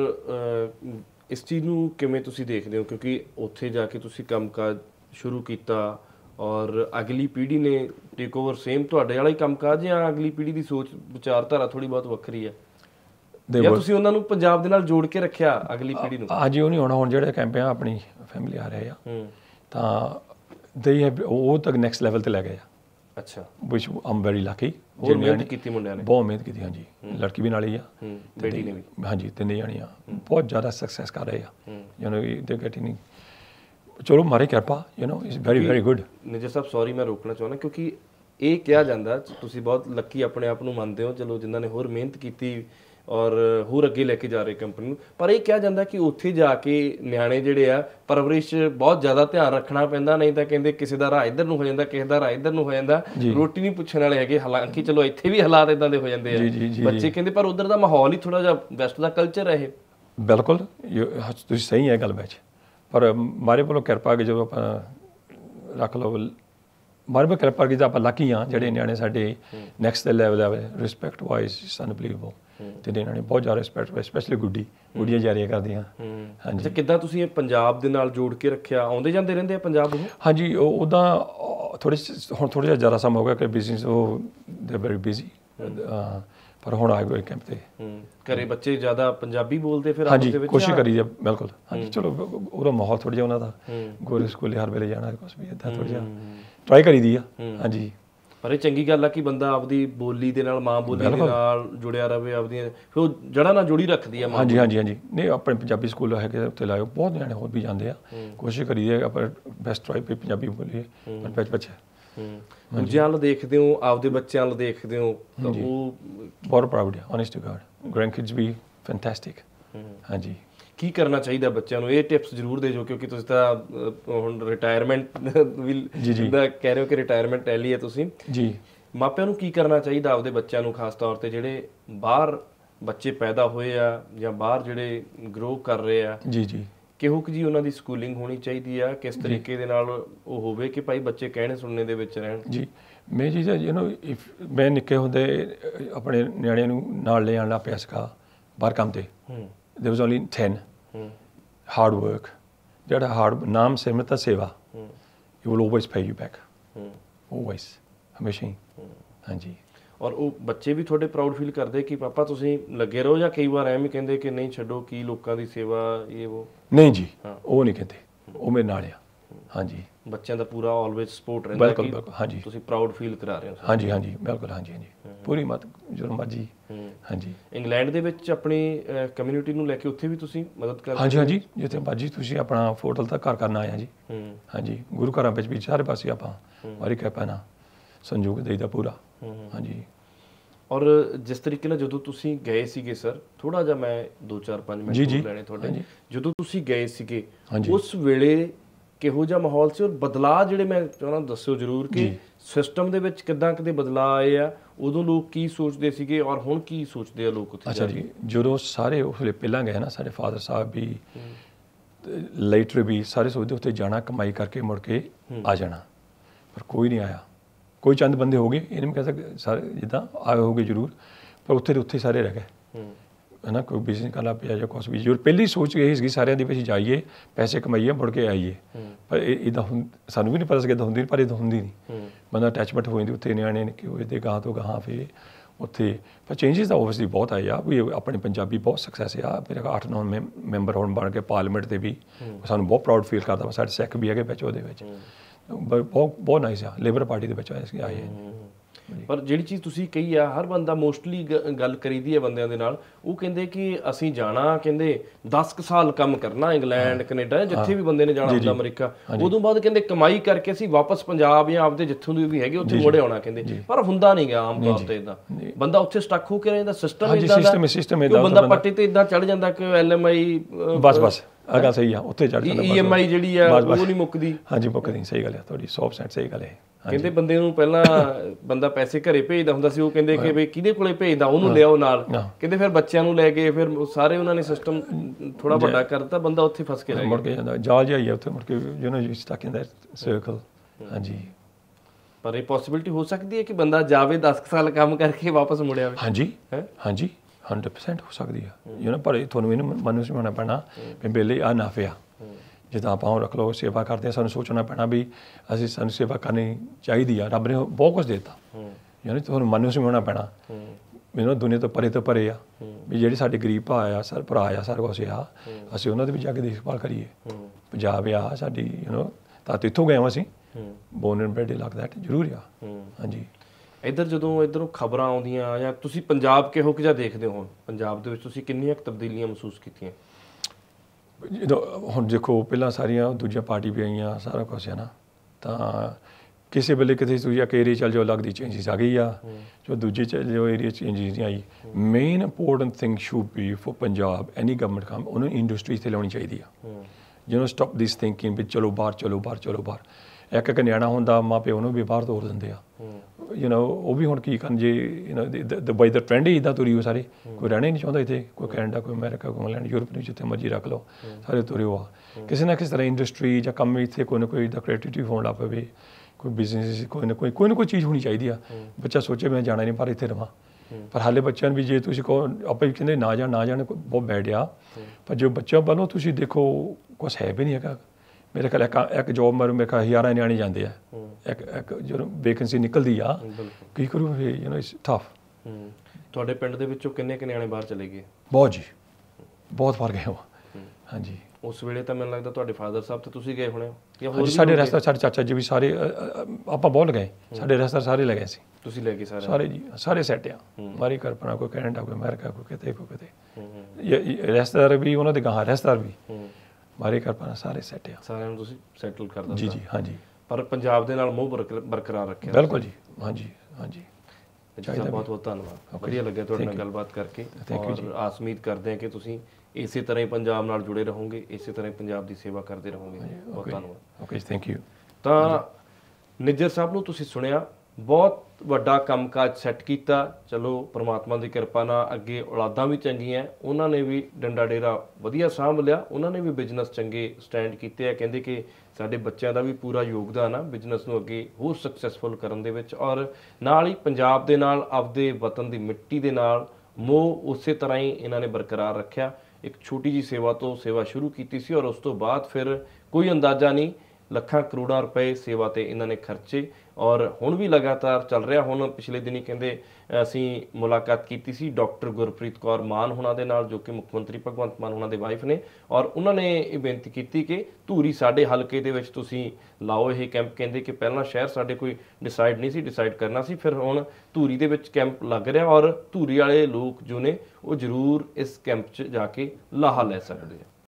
ਇਸ ਚੀਜ਼ ਨੂੰ ਕਿਵੇਂ ਤੁਸੀਂ ਦੇਖਦੇ ਹੋ, ਕਿਉਂਕਿ ਉੱਥੇ ਜਾ ਕੇ ਤੁਸੀਂ ਕੰਮਕਾਜ ਸ਼ੁਰੂ ਕੀਤਾ ਔਰ ਅਗਲੀ ਪੀੜ੍ਹੀ ਨੇ ਟੇਕ ਓਵਰ ਸੇਮ ਤੁਹਾਡੇ ਵਾਲਾ ਹੀ ਕੰਮਕਾਜ, ਜਾਂ ਅਗਲੀ ਪੀੜ੍ਹੀ ਦੀ ਸੋਚ ਵਿਚਾਰਧਾਰਾ ਥੋੜੀ ਬਹੁਤ ਵੱਖਰੀ ਹੈ, ਜਾਂ ਤੁਸੀਂ ਉਹਨਾਂ ਨੂੰ ਪੰਜਾਬ ਦੇ ਨਾਲ ਜੋੜ ਕੇ ਰੱਖਿਆ ਅਗਲੀ ਪੀੜ੍ਹੀ ਨੂੰ? ਹਾਂਜੀ, ਉਹ ਨਹੀਂ ਹੋਣਾ। ਹੁਣ ਜਿਹੜੇ ਕੈਂਪ ਆ ਆਪਣੀ ਫੈਮਿਲੀ ਆ ਰਹੇ ਆ, ਤਾਂ ਦੇ ਹੈਵ ਉਹ ਤੱਕ ਨੈਕਸਟ ਲੈਵਲ ਤੇ ਲੈ ਗਏ ਆ। ਅੱਛਾ। Which I'm very lucky. ਬਹੁਤ ਮਿਹਨਤ ਕੀਤੀ ਮੁੰਡਿਆਂ ਨੇ, ਬਹੁਤ ਮਿਹਨਤ ਕੀਤੀ। ਹਾਂਜੀ, ਲੜਕੀ ਵੀ ਨਾਲ ਹੀ ਆ, ਬੇਟੀ ਨੇ ਵੀ। ਹਾਂਜੀ, ਤਿੰਨੇ ਜਾਣੀਆਂ ਬਹੁਤ ਜ਼ਿਆਦਾ ਸਕਸੈਸ ਕਰ ਰਹੇ ਆ। ਯੂ ਨੋ ਦੇ ਗੈਟਿੰਗ, ਚਲੋ ਮਾਰੇ ਕਿਰਪਾ, you know is very very good. Nijjar Sahib sorry ਮੈਂ ਰੋਕਣਾ ਚਾਹੁੰਦਾ, ਕਿਉਂਕਿ ਇਹ ਕਿਹਾ ਜਾਂਦਾ ਤੁਸੀਂ ਬਹੁਤ ਲੱਕੀ ਆਪਣੇ ਆਪ ਨੂੰ ਮੰਨਦੇ ਹੋ, ਚਲੋ ਜਿਨ੍ਹਾਂ ਨੇ ਹੋਰ ਮਿਹਨਤ ਕੀਤੀ ਔਰ ਹੋਰ ਅੱਗੇ ਲੈ ਕੇ ਜਾ ਰਹੇ ਕੰਪਨੀ ਨੂੰ, ਪਰ ਇਹ ਕਿਹਾ ਜਾਂਦਾ ਕਿ ਉੱਥੇ ਜਾ ਕੇ ਨਿਆਣੇ ਜਿਹੜੇ ਆ ਪਰਵਰਿਸ਼ ਬਹੁਤ ਜ਼ਿਆਦਾ ਧਿਆਨ ਰੱਖਣਾ ਪੈਂਦਾ, ਨਹੀਂ ਤਾਂ ਕਹਿੰਦੇ ਕਿਸੇ ਦਾ ਰਾਹ ਇੱਧਰ ਨੂੰ ਹੋ ਜਾਂਦਾ, ਕਿਸੇ ਦਾ ਰਾਹ ਇੱਧਰ ਨੂੰ ਹੋ ਜਾਂਦਾ, ਰੋਟੀ ਨਹੀਂ ਪੁੱਛਣ ਵਾਲੇ ਹੈਗੇ। ਹਾਲਾਂਕਿ ਚਲੋ ਇੱਥੇ ਵੀ ਹਾਲਾਤ ਇਦਾਂ ਦੇ ਹੋ ਜਾਂਦੇ ਆ ਬੱਚੇ ਕਹਿੰਦੇ, ਪਰ ਉਧਰ ਦਾ ਮਾਹੌਲ ਹੀ ਥੋੜਾ ਜਿਹਾ ਵੈਸਟ ਦਾ ਕਲਚਰ ਹੈ ਇਹ। ਬਿਲਕੁਲ ਤੁਸੀਂ ਸਹੀ ਹੈ ਗੱਲ ਵਿੱਚ, ਪਰ ਮਾਰੇ ਵੱਲੋਂ ਕਿਰਪਾ ਕਿ ਜਦੋਂ ਆਪਾਂ ਰੱਖ ਲਓ, ਮਾਰੇ ਵੱਲੋਂ ਕਿਰਪਾ ਕਿ ਆਪਾਂ ਲੱਕੀ ਹਾਂ ਜਿਹੜੇ ਨਿਆਣੇ ਸਾਡੇ ਨੈਕਸਟ ਲੈਵਲ ਆ, ਰਿਸਪੈਕਟ ਵਾਈਜ਼ ਅਨਬਲੀਵੇਬਲ। ਤੇ ਇਹਨਾਂ ਨੇ ਬਹੁਤ ਜ਼ਿਆਦਾ ਰਿਸਪੈਕਟ, ਸਪੈਸ਼ਲੀ ਗੁੱਡੀਆਂ ਜਾਰੀਆਂ ਕਰਦੀਆਂ। ਹਾਂਜੀ। ਕਿੱਦਾਂ ਤੁਸੀਂ ਇਹ ਪੰਜਾਬ ਦੇ ਨਾਲ ਜੋੜ ਕੇ ਰੱਖਿਆ? ਆਉਂਦੇ ਜਾਂਦੇ ਰਹਿੰਦੇ ਆ ਪੰਜਾਬ? ਹਾਂਜੀ, ਉੱਦਾਂ ਥੋੜ੍ਹਾ ਜਿਹਾ ਜ਼ਿਆਦਾ ਸਮਾਂ ਹੋ ਗਿਆ ਕਿ ਬਿਜ਼ਨਸ ਉਹ ਦੇ ਵੈਰੀ ਬਿਜ਼ੀ, ਪਰ ਹੁਣ ਆਏ ਹੋਏ ਕੈਂਪ ਤੇ। ਘਰੇ ਬੱਚੇ ਜ਼ਿਆਦਾ ਪੰਜਾਬੀ ਬੋਲਦੇ ਫਿਰ? ਹਾਂਜੀ, ਕੋਸ਼ਿਸ਼ ਕਰੀ ਜਾ। ਬਿਲਕੁਲ। ਹਾਂਜੀ, ਚਲੋ ਉਹਦਾ ਮਾਹੌਲ ਥੋੜ੍ਹਾ ਜਿਹਾ ਉਹਨਾਂ ਦਾ, ਗੋਰੇ ਸਕੂਲੇ ਹਰ ਵੇਲੇ ਜਾਣਾ, ਕੁਛ ਵੀ ਇੱਦਾਂ ਥੋੜ੍ਹਾ ਜਿਹਾ ਟਰਾਈ ਕਰੀ ਦੀ ਆ। ਹਾਂਜੀ। ਪਰ ਇਹ ਚੰਗੀ ਗੱਲ ਆ ਕਿ ਬੰਦਾ ਆਪਦੀ ਬੋਲੀ ਦੇ ਨਾਲ, ਮਾਂ ਬੋਲੀ ਦੇ ਨਾਲ ਜੁੜਿਆ ਰਹੇ, ਆਪਦੀਆਂ ਫਿਰ ਉਹ ਜੜ੍ਹਾਂ ਨਾਲ ਜੋੜੀ ਰੱਖਦੀ ਆ। ਹਾਂਜੀ ਹਾਂਜੀ ਹਾਂਜੀ। ਨਹੀਂ, ਆਪਣੇ ਪੰਜਾਬੀ ਸਕੂਲ ਹੈਗੇ ਉੱਥੇ ਲਾਇਓ, ਬਹੁਤ ਨਿਆਣੇ ਹੋਰ ਵੀ ਜਾਂਦੇ ਆ। ਕੋਸ਼ਿਸ਼ ਕਰੀਏ ਆਪਾਂ ਬੈਸਟ ਟਰਾਈ ਵੀ ਪੰਜਾਬੀ ਬੋਲੀਏ ਬੱਚੇ। ਦੂਜਿਆਂ ਵੱਲ ਦੇਖਦੇ ਹੋ, ਆਪਦੇ ਬੱਚਿਆਂ ਵੱਲ ਦੇਖਦੇ ਹੋ ਤਾਂ ਉਹ ਬਹੁਤ ਪ੍ਰਾਊਡ ਹੈ, ਓਨੈਸਟ ਟੂ ਗॉड। ਗ੍ਰੈਂਡਕਿਡਸ ਵੀ ਫੈਂਟੈਸਟਿਕ। ਹਾਂਜੀ। ਕੀ ਕਰਨਾ ਚਾਹੀਦਾ ਬੱਚਿਆਂ ਨੂੰ? ਇਹ ਟਿਪਸ ਜ਼ਰੂਰ ਦੇ ਜੋ, ਕਿਉਂਕਿ ਤੁਸੀਂ ਤਾਂ ਹੁਣ ਰਿਟਾਇਰਮੈਂਟ ਵੀ ਦਾ ਕਹਿ ਰਹੇ ਹੋ ਕਿ ਰਿਟਾਇਰਮੈਂਟ ਲੈ ਲਈ ਹੈ ਤੁਸੀਂ ਜੀ। ਮਾਪਿਆਂ ਨੂੰ ਕੀ ਕਰਨਾ ਚਾਹੀਦਾ ਆਪਦੇ ਬੱਚਿਆਂ ਨੂੰ, ਖਾਸ ਤੌਰ ਤੇ ਜਿਹੜੇ ਬਾਹਰ ਬੱਚੇ ਪੈਦਾ ਹੋਏ ਆ ਜਾਂ ਬਾਹਰ ਜਿਹੜੇ ਗਰੋ ਕਰ ਰਹੇ ਆ? ਜੀ ਜੀ। ਕਿਹੋ ਜਿਹੀ ਉਹਨਾਂ ਦੀ ਸਕੂਲਿੰਗ ਹੋਣੀ ਚਾਹੀਦੀ ਆ? ਕਿਸ ਤਰੀਕੇ ਦੇ ਨਾਲ ਉਹ ਹੋਵੇ ਕਿ ਭਾਈ ਬੱਚੇ ਕਹਿਣੇ ਸੁਣਨੇ ਦੇ ਵਿੱਚ ਰਹਿਣ? ਜੀ, ਮੈਂ ਜੀ ਮੈਂ ਨਿੱਕੇ ਹੁੰਦੇ ਆਪਣੇ ਨਿਆਣਿਆਂ ਨੂੰ ਨਾਲ ਲੈ ਆਉਣਾ ਪਿਆ ਸੀਗਾ ਬਾਹਰ ਕੰਮ ਤੇ। There was only 10. Hard work. ਜਿਹੜਾ ਹਾਰਡ ਨਾਮ ਸਿਮਰਤਾ ਸੇਵਾ, it will always pay you back. Always. ਹਮੇਸ਼ਾ ਹੀ। ਹਾਂਜੀ। ਔਰ ਉਹ ਬੱਚੇ ਵੀ ਤੁਹਾਡੇ ਪ੍ਰਾਊਡ ਫੀਲ ਕਰਦੇ ਕਿ ਪਾਪਾ ਤੁਸੀਂ ਲੱਗੇ ਰਹੋ, ਜਾਂ ਕਈ ਵਾਰ ਐਵੇਂ ਕਹਿੰਦੇ ਕਿ ਨਹੀਂ ਛੱਡੋ, ਕੀ ਲੋਕਾਂ ਦੀ ਸੇਵਾ ਇਹ ਉਹ? ਨਹੀਂ ਜੀ, ਉਹ ਨਹੀਂ ਕਹਿੰਦੇ, ਉਹ ਮੇਰੇ ਨਾਲ ਆ। ਹਾਂਜੀ। ਬੱਚਿਆਂ ਦਾ ਪੂਰਾ ਆਲਵੇਜ਼ ਸਪੋਰਟ ਰਹਿੰਦਾ? ਬਿਲਕੁਲ ਬਿਲਕੁਲ। ਹਾਂਜੀ। ਤੁਸੀਂ ਪ੍ਰਾਊਡ ਫੀਲ ਕਰਾ ਰਹੇ ਹੋ? ਹਾਂਜੀ ਹਾਂਜੀ, ਬਿਲਕੁਲ। ਹਾਂਜੀ ਹਾਂਜੀ, ਪੂਰੀ ਮਤ ਜਦੋਂ ਮਰਜੀ। ਹਾਂਜੀ। ਇੰਗਲੈਂਡ ਦੇ ਵਿੱਚ ਆਪਣੀ ਕਮਿਊਨਿਟੀ ਨੂੰ ਲੈ ਕੇ ਉੱਥੇ ਵੀ ਤੁਸੀਂ ਮਦਦ ਕਰਦੇ? ਹਾਂਜੀ ਹਾਂਜੀ, ਜਿੱਥੇ ਮਰਜੀ ਤੁਸੀਂ ਆਪਣਾ ਹੋਟਲ ਤੱਕ ਘਰ ਕਰਨਾ ਆਇਆ ਜੀ। ਹਾਂਜੀ, ਗੁਰੂ ਘਰਾਂ ਵਿੱਚ ਵੀ ਸਾਰੇ ਪਾਸੇ ਆਪਾਂ ਵਾਰੀ ਕਿਰਪਾ ਨਾਲ ਸੰਯੋਗ ਦੇਈਦਾ ਪੂਰਾ। ਹਾਂਜੀ। ਔਰ ਜਿਸ ਤਰੀਕੇ ਨਾਲ ਜਦੋਂ ਤੁਸੀਂ ਗਏ ਸੀਗੇ ਸਰ, ਥੋੜਾ ਜਿਹਾ ਮੈਂ 2-4-5 ਮਿੰਟ ਲੈਣੇ ਤੁਹਾਡੇ, ਜਦੋਂ ਤੁਸੀਂ ਗਏ ਸੀਗੇ ਉਸ ਵੇਲੇ ਕਿਹੋ ਜਿਹਾ ਮਾਹੌਲ ਸੀ? ਔਰ ਬਦਲਾਅ ਜਿਹੜੇ ਮੈਂ ਚਾਹੁੰਦਾ ਦੱਸਿਓ ਜ਼ਰੂਰ ਕਿ ਸਿਸਟਮ ਦੇ ਵਿੱਚ ਕਿੱਦਾਂ ਕਿਤੇ ਬਦਲਾਅ ਆਏ ਆ, ਉਦੋਂ ਲੋਕ ਕੀ ਸੋਚਦੇ ਸੀਗੇ ਔਰ ਹੁਣ ਕੀ ਸੋਚਦੇ ਆ ਲੋਕ ਉੱਥੇ? ਅੱਛਾ ਜੀ, ਜਦੋਂ ਸਾਰੇ ਉਸ ਵੇਲੇ ਪਹਿਲਾਂ ਗਏ ਨਾ, ਸਾਡੇ ਫਾਦਰ ਸਾਹਿਬ ਵੀ ਲੇਟਰ ਵੀ ਸਾਰੇ ਸੋਚਦੇ ਉੱਥੇ ਜਾਣਾ, ਕਮਾਈ ਕਰਕੇ ਮੁੜ ਕੇ ਆ ਜਾਣਾ, ਪਰ ਕੋਈ ਨਹੀਂ ਆਇਆ। ਕੋਈ ਚੰਦ ਬੰਦੇ ਹੋ ਗਏ, ਇਹ ਨਹੀਂ ਕਹਿ ਸਕਦੇ ਸਾਰੇ ਜਿੱਦਾਂ ਆਏ ਹੋਗੇ ਜ਼ਰੂਰ, ਪਰ ਉੱਥੇ ਦੇ ਉੱਥੇ ਸਾਰੇ ਰਹਿ ਗਏ ਹੈ ਨਾ। ਕੋਈ ਬਿਜ਼ਨਸ ਕਰਨਾ ਪਿਆ ਜਾਂ ਕੁਛ ਵੀ, ਜੋ ਪਹਿਲੀ ਸੋਚ ਇਹ ਸੀਗੀ ਸਾਰਿਆਂ ਦੀ ਵੀ ਅਸੀਂ ਜਾਈਏ, ਪੈਸੇ ਕਮਾਈਏ, ਮੁੜ ਕੇ ਆਈਏ, ਪਰ ਇੱਦਾਂ ਸਾਨੂੰ ਵੀ ਨਹੀਂ ਪਤਾ ਸੀ ਕਿੱਦਾਂ ਹੁੰਦੀ, ਪਰ ਇੱਦਾਂ ਹੁੰਦੀ ਨਹੀਂ। ਬੰਦਾ ਅਟੈਚਮੈਂਟ ਹੋ ਜਾਂਦੀ ਉੱਥੇ, ਨਿਆਣੇ ਕਿ ਉਹ ਇਹਦੇ ਗਾਂ ਤੋਂ ਗਾਹਾਂ ਫਿਰ ਉੱਥੇ। ਪਰ ਚੇਂਜਿਸ ਤਾਂ ਓਬਵੀਅਸਲੀ ਬਹੁਤ ਆਏ ਆ, ਵੀ ਆਪਣੇ ਪੰਜਾਬੀ ਬਹੁਤ ਸਕਸੈਸ ਆ। ਮੇਰੇ 8-9 ਮੈਂਬਰ ਹੁਣ ਬਣ ਕੇ ਪਾਰਲੀਮੈਂਟ ਦੇ ਵੀ, ਸਾਨੂੰ ਬਹੁਤ ਪ੍ਰਾਊਡ ਫੀਲ ਕਰਦਾ ਵਾ। ਸਾਡੇ ਸਿੱਖ ਵੀ ਹੈਗੇ ਵਿੱਚ ਉਹਦੇ ਵਿੱਚ, ਬਹੁਤ ਨਾਈਸ ਆ। ਲੇਬਰ ਪਾਰਟੀ ਦੇ ਵਿੱਚ ਆਏ। ਪਰ ਜਿਹੜੀ ਚੀਜ਼ ਤੁਸੀਂ ਕਹੀ ਆ, ਹਰ ਬੰਦਾ ਮੋਸਟਲੀ ਗੱਲ ਕਰੀਦੀ ਹੈ ਬੰਦਿਆਂ ਦੇ ਨਾਲ, ਉਹ ਕਹਿੰਦੇ ਕਿ ਅਸੀਂ ਜਾਣਾ, ਕਹਿੰਦੇ 10 ਸਾਲ ਕੰਮ ਕਰਨਾ ਇੰਗਲੈਂਡ, ਕੈਨੇਡਾ, ਜਿੱਥੇ ਵੀ ਬੰਦੇ ਨੇ ਜਾਣਾ ਹੁੰਦਾ, ਅਮਰੀਕਾ, ਉਦੋਂ ਬਾਅਦ ਕਹਿੰਦੇ ਕਮਾਈ ਕਰਕੇ ਅਸੀਂ ਵਾਪਸ ਪੰਜਾਬ ਜਾਂ ਆਪਦੇ ਜਿੱਥੋਂ ਦੀ ਵੀ ਹੈਗੇ ਉੱਥੇ ਮੁੜੇ ਆਉਣਾ ਕਹਿੰਦੇ। ਪਰ ਹੁੰਦਾ ਨਹੀਂ ਗਾ ਆਮ ਤੌਰ ਤੇ ਇਦਾਂ, ਬੰਦਾ ਉੱਥੇ ਸਟਕ ਹੋ ਕੇ ਰਹਿੰਦਾ। ਸਿਸਟਮ ਇਦਾਂ ਦਾ, ਬੰਦਾ ਪੱਟੇ ਤੇ ਇਦਾਂ ਚੜ ਜਾਂਦਾ ਕਿ LMI ਬਸ ਆ ਗੱਲ ਸਹੀ ਆ, ਉੱਥੇ ਚੜ ਜਾਂਦਾ। EMI ਜਿਹੜੀ ਆ ਉਹ ਨਹੀਂ ਮੁੱਕਦੀ। ਹਾਂਜੀ, ਮੁੱਕਦੀ। ਸਹੀ ਗੱਲ ਹੈ ਤੁਹਾਡੀ, 100% ਸਹੀ ਗੱਲ ਹੈ। ਕਹਿੰਦੇ ਬੰਦੇ ਨੂੰ ਪਹਿਲਾਂ ਬੰਦਾ ਪੈਸੇ ਘਰੇ ਭੇਜਦਾ ਹੁੰਦਾ ਸੀ, ਉਹ ਕਹਿੰਦੇ ਕਿ ਬਈ ਕਿਹਦੇ ਕੋਲੇ ਭੇਜਦਾ ਉਹਨੂੰ ਲਿਆਓ ਨਾਲ, ਕਹਿੰਦੇ ਫਿਰ ਬੱਚਿਆਂ ਨੂੰ ਲੈ ਕੇ ਫਿਰ ਸਾਰੇ ਉਹਨਾਂ ਨੇ ਸਿਸਟਮ ਥੋੜਾ ਵੱਡਾ ਕਰਤਾ, ਬੰਦਾ ਉੱਥੇ ਫਸ ਕੇ ਰਹਿ ਗਿਆ, ਮੁੜ ਕੇ ਜਾਂਦਾ ਜਾਲ ਜਾਈ ਉੱਥੇ ਮੁੜ ਕੇ you stuck in that circle. ਹਾਂਜੀ, ਪਰ ਇਹ ਪੋਸੀਬਿਲਿਟੀ ਹੋ ਸਕਦੀ ਹੈ ਕਿ ਬੰਦਾ ਜਾਵੇ 10 ਸਾਲ ਕੰਮ ਕਰਕੇ ਵਾਪਸ ਮੁੜ ਆਵੇ? ਹਾਂਜੀ ਹਾਂਜੀ 100% ਹੋ ਸਕਦੀ ਆ। ਪਰ ਤੁਹਾਨੂੰ ਇਹਨੂੰ ਮਨ ਨੂੰ ਸਮਝਾਉਣਾ ਪੈਣਾ ਵੀ ਬੇਲੇ ਆ ਨਾ ਪਿਆ, ਜਿੱਦਾਂ ਆਪਾਂ ਹੁਣ ਰੱਖ ਲਓ ਸੇਵਾ ਕਰਦੇ ਹਾਂ, ਸਾਨੂੰ ਸੋਚਣਾ ਪੈਣਾ ਵੀ ਅਸੀਂ ਸਾਨੂੰ ਸੇਵਾ ਕਰਨੀ ਚਾਹੀਦੀ ਆ, ਰੱਬ ਨੇ ਬਹੁਤ ਕੁਛ ਦੇ ਦਿੱਤਾ, ਤੁਹਾਨੂੰ ਮਨ ਨੂੰ ਸਮਝਾਉਣਾ ਪੈਣਾ ਮੈਨੂੰ ਦੁਨੀਆ ਤੋਂ ਪਰੇ ਆ ਵੀ ਜਿਹੜੇ ਸਾਡੇ ਗਰੀਬ ਭਰਾ ਆ ਭਰਾ ਆ ਸਾਰਾ ਕੁਛ ਆ, ਅਸੀਂ ਉਹਨਾਂ ਦੀ ਵੀ ਜਾ ਕੇ ਦੇਖਭਾਲ ਕਰੀਏ। ਪੰਜਾਬ ਆ ਸਾਡੀ ਤਾਂ ਇੱਥੋਂ ਗਏ ਹਾਂ ਅਸੀਂ, ਬੋਰਨ ਐਂਡ ਬ੍ਰੈਡ ਲੱਗਦਾ ਜ਼ਰੂਰ ਆ। ਹਾਂਜੀ, ਇੱਧਰ ਜਦੋਂ ਇੱਧਰੋਂ ਖਬਰਾਂ ਆਉਂਦੀਆਂ ਜਾਂ ਤੁਸੀਂ ਪੰਜਾਬ ਕਿਹੋ ਜਿਹਾ ਦੇਖਦੇ ਹੋ, ਪੰਜਾਬ ਦੇ ਵਿੱਚ ਤੁਸੀਂ ਕਿੰਨੀਆਂ ਤਬਦੀਲੀਆਂ ਮਹਿਸੂਸ ਕੀਤੀਆਂ? ਜਦੋਂ ਹੁਣ ਦੇਖੋ ਪਹਿਲਾਂ ਸਾਰੀਆਂ ਦੂਜੀਆਂ ਪਾਰਟੀ ਵੀ ਆਈਆਂ, ਸਾਰਾ ਕੁਛ ਹੈ ਨਾ, ਤਾਂ ਕਿਸੇ ਵੇਲੇ ਕਿਤੇ ਤੁਸੀਂ ਇੱਕ ਏਰੀਆ ਚੱਲ ਜਾਓ ਲੱਗਦੀ ਚੇਂਜਿਸ ਆ ਗਈ ਆ, ਜੋ ਦੂਜੇ ਜੋ ਏਰੀਆ ਚੇਂਜਿਸ ਨਹੀਂ ਆਈ। Main important thing should be for Punjab any government ਕੰਮ ਉਹਨੂੰ ਇੰਡਸਟਰੀ 'ਤੇ ਲਾਉਣੀ ਚਾਹੀਦੀ ਆ। ਸਟਾਪ ਦਿਸ ਥਿੰਕਿੰਗ ਵੀ ਚਲੋ ਬਾਹਰ। ਇੱਕ ਨਿਆਣਾ ਹੁੰਦਾ ਮਾਂ ਪਿਓ ਨੂੰ ਵੀ ਬਾਹਰ ਤੋਰ ਦਿੰਦੇ ਆ, ਉਹ ਵੀ ਹੁਣ ਕੀ ਕਰਨ ਜੇ ਬਾਈ ਦਾ ਟ੍ਰੈਂਡ ਹੀ ਇੱਦਾਂ ਤੁਰੀ ਹੋ ਸਾਰੇ, ਕੋਈ ਰਹਿਣਾ ਹੀ ਨਹੀਂ ਚਾਹੁੰਦਾ ਇੱਥੇ, ਕੋਈ ਕੈਨੇਡਾ, ਕੋਈ ਅਮਰੀਕਾ, ਕੋਈ ਇੰਗਲੈਂਡ, ਯੂਰਪ ਨੂੰ ਜਿੱਥੇ ਮਰਜ਼ੀ ਰੱਖ ਲਓ, ਸਾਰੇ ਤੁਰੇ ਹੋ ਆ। ਕਿਸੇ ਨਾ ਕਿਸੇ ਤਰ੍ਹਾਂ ਇੰਡਸਟਰੀ ਜਾਂ ਕੰਮ ਇੱਥੇ ਕੋਈ ਨਾ ਕੋਈ ਇੱਦਾਂ ਕ੍ਰੀਏਟਿਵਿਟੀ ਹੋਣ ਲੱਗ ਪਵੇ, ਕੋਈ ਬਿਜ਼ਨਸ ਕੋਈ ਨਾ ਕੋਈ ਚੀਜ਼ ਹੋਣੀ ਚਾਹੀਦੀ ਆ। ਬੱਚਾ ਸੋਚੇ ਮੈਂ ਜਾਣਾ ਨਹੀਂ ਪਰ ਇੱਥੇ ਰਵਾਂ, ਪਰ ਹਾਲੇ ਬੱਚਿਆਂ ਨੂੰ ਵੀ ਜੇ ਤੁਸੀਂ ਕਹੋ ਆਪਾਂ ਵੀ ਕਹਿੰਦੇ ਨਾ ਜਾਣ ਬਹੁਤ ਬੈਡ ਆ, ਪਰ ਜੋ ਬੱਚਾ ਵੱਲੋਂ ਤੁਸੀਂ ਦੇਖੋ ਕੁਛ ਹੈ ਵੀ ਨਹੀਂ ਹੈਗਾ। ਮੇਰੇ ਖਿਆਲ ਇੱਕ ਜੋਬ ਮੇਰੇ ਖਿਆਲ ਹਜ਼ਾਰਾਂ ਨਿਆਣੇ ਜਾਂਦੇ ਆ, ਇੱਕ ਜਦੋਂ ਵੇਕੈਂਸੀ ਨਿਕਲਦੀ ਆ, ਕੀ ਕਰੂ ਇਟਸ ਟਫ। ਤੁਹਾਡੇ ਪਿੰਡ ਦੇ ਵਿੱਚੋਂ ਕਿੰਨੇ ਨਿਆਣੇ ਬਾਹਰ ਚਲੇ ਗਏ? ਬਹੁਤ ਜੀ, ਬਹੁਤ ਫਰਕ ਹੈ। ਹਾਂਜੀ, ਉਸ ਵੇਲੇ ਤਾਂ ਮੈਨੂੰ ਲੱਗਦਾ ਤੁਹਾਡੇ ਫਾਦਰ ਸਾਹਿਬ ਤੇ ਤੁਸੀਂ ਗਏ ਹੋਣੇ? ਹਾਂਜੀ, ਸਾਡੇ ਰਿਸ਼ਤੇਦਾਰ ਸਾਡੇ ਚਾਚਾ ਜੀ ਵੀ ਸਾਰੇ ਆਪਾਂ ਬਹੁਤ ਲਗਾਏ, ਸਾਡੇ ਰਿਸ਼ਤੇਦਾਰ ਸਾਰੇ ਲਗਾਏ ਸੀ। ਤੁਸੀਂ ਲੈ ਕੇ ਸਾਰੇ ਜੀ, ਸਾਰੇ ਸੈੱਟ ਆ, ਮਾਰੀ ਕਰਪਨਾ, ਕੋਈ ਕੈਨੇਡਾ, ਕੋਈ ਅਮਰੀਕਾ, ਕੋਈ ਕਿਤੇ ਰਿਸ਼ਤੇਦਾਰ ਵੀ ਉਹਨਾਂ ਦੇ ਗਾਹਾਂ ਰਿਸ਼ਤੇਦਾਰ ਵੀ ਮਾਰੇ ਕਰਪਨਾ ਸਾਰੇ ਸੈੱਟ ਆ, ਸਾਰਿਆਂ ਨੂੰ ਤੁਸੀਂ ਸੈਟਲ ਕਰ ਦਿੱਤਾ? ਜੀ ਹਾਂਜੀ, ਪਰ ਪੰਜਾਬ ਦੇ ਨਾਲ ਮੋਹ ਬਰਕਰਾਰ ਰੱਖਿਆ? ਬਿਲਕੁਲ ਜੀ, ਹਾਂਜੀ। ਚਾਹੀਦਾ। ਬਹੁਤ ਬਹੁਤ ਧੰਨਵਾਦ, ਵਧੀਆ ਲੱਗਿਆ ਤੁਹਾਡੇ ਨਾਲ ਗੱਲਬਾਤ ਕਰਕੇ, ਔਰ ਆਸ ਉਮੀਦ ਕਰਦੇ ਹਾਂ ਕਿ ਤੁਸੀਂ ਇਸੇ ਤਰ੍ਹਾਂ ਹੀ ਪੰਜਾਬ ਨਾਲ ਜੁੜੇ ਰਹੋਗੇ, ਇਸੇ ਤਰ੍ਹਾਂ ਹੀ ਪੰਜਾਬ ਦੀ ਸੇਵਾ ਕਰਦੇ ਰਹੋਗੇ। ਬਹੁਤ ਧੰਨਵਾਦ। Okay, thank you. ਤਾਂ ਨਿੱਜਰ ਸਾਹਿਬ ਨੂੰ ਤੁਸੀਂ ਸੁਣਿਆ, ਬਹੁਤ ਵੱਡਾ ਕੰਮਕਾਜ ਸੈੱਟ ਕੀਤਾ। ਚਲੋ ਪਰਮਾਤਮਾ ਦੀ ਕਿਰਪਾ ਨਾਲ ਅੱਗੇ ਔਲਾਦਾਂ ਵੀ ਚੰਗੀਆਂ, ਉਹਨਾਂ ਨੇ ਵੀ ਡੰਡਾ ਡੇਰਾ ਵਧੀਆ ਸਾਂਭ ਲਿਆ, ਉਹਨਾਂ ਨੇ ਵੀ ਬਿਜ਼ਨਸ ਚੰਗੇ ਸਟੈਂਡ ਕੀਤੇ ਆ। ਕਹਿੰਦੇ ਕਿ ਸਾਡੇ ਬੱਚਿਆਂ ਦਾ ਵੀ ਪੂਰਾ ਯੋਗਦਾਨ ਆ ਬਿਜ਼ਨਸ ਨੂੰ ਅੱਗੇ ਹੋਰ ਸਕਸੈਸਫੁਲ ਕਰਨ ਦੇ ਵਿੱਚ, ਔਰ ਨਾਲ ਹੀ ਪੰਜਾਬ ਦੇ ਨਾਲ, ਆਪਦੇ ਵਤਨ ਦੀ ਮਿੱਟੀ ਦੇ ਨਾਲ ਮੋਹ ਉਸੇ ਤਰ੍ਹਾਂ ਹੀ ਇਹਨਾਂ ਨੇ ਬਰਕਰਾਰ ਰੱਖਿਆ। ਇੱਕ ਛੋਟੀ ਜੀ ਸੇਵਾ ਤੋਂ ਸੇਵਾ ਸ਼ੁਰੂ ਕੀਤੀ ਸੀ, ਔਰ ਉਸ ਤੋਂ ਬਾਅਦ ਫਿਰ ਕੋਈ ਅੰਦਾਜ਼ਾ ਨਹੀਂ, ਲੱਖਾਂ ਕਰੋੜਾਂ ਰੁਪਏ ਸੇਵਾ ਤੇ ਇਹਨਾਂ ਨੇ ਖਰਚੇ, ਔਰ ਹੁਣ ਵੀ ਲਗਾਤਾਰ ਚੱਲ ਰਿਹਾ। ਹੁਣ ਪਿਛਲੇ ਦਿਨੀ ਕਹਿੰਦੇ ਅਸੀਂ ਮੁਲਾਕਾਤ ਕੀਤੀ ਸੀ ਡਾਕਟਰ ਗੁਰਪ੍ਰੀਤ ਕੌਰ ਮਾਨ ਹੁਣਾਂ ਦੇ ਨਾਲ, ਜੋ ਕਿ ਮੁੱਖ ਮੰਤਰੀ ਭਗਵੰਤ ਮਾਨ ਹੁਣਾਂ ਦੇ ਵਾਈਫ ਨੇ, ਔਰ ਉਹਨਾਂ ਨੇ ਇਹ ਬੇਨਤੀ ਕੀਤੀ ਕਿ ਧੂਰੀ ਸਾਡੇ ਹਲਕੇ ਦੇ ਵਿੱਚ ਤੁਸੀਂ ਲਾਓ ਇਹ ਕੈਂਪ। ਕਹਿੰਦੇ ਕਿ ਪਹਿਲਾਂ ਸ਼ਹਿਰ ਸਾਡੇ ਕੋਈ ਡਿਸਾਈਡ ਨਹੀਂ ਸੀ, ਡਿਸਾਈਡ ਕਰਨਾ ਸੀ, ਫਿਰ ਹੁਣ ਧੂਰੀ ਦੇ ਵਿੱਚ ਕੈਂਪ ਲੱਗ ਰਿਹਾ, ਔਰ ਧੂਰੀ ਵਾਲੇ ਲੋਕ ਜੋ ਨੇ ਉਹ ਜ਼ਰੂਰ ਇਸ ਕੈਂਪ 'ਚ ਜਾ ਕੇ ਲਾਹਾ ਲੈ ਸਕਦੇ ਆ।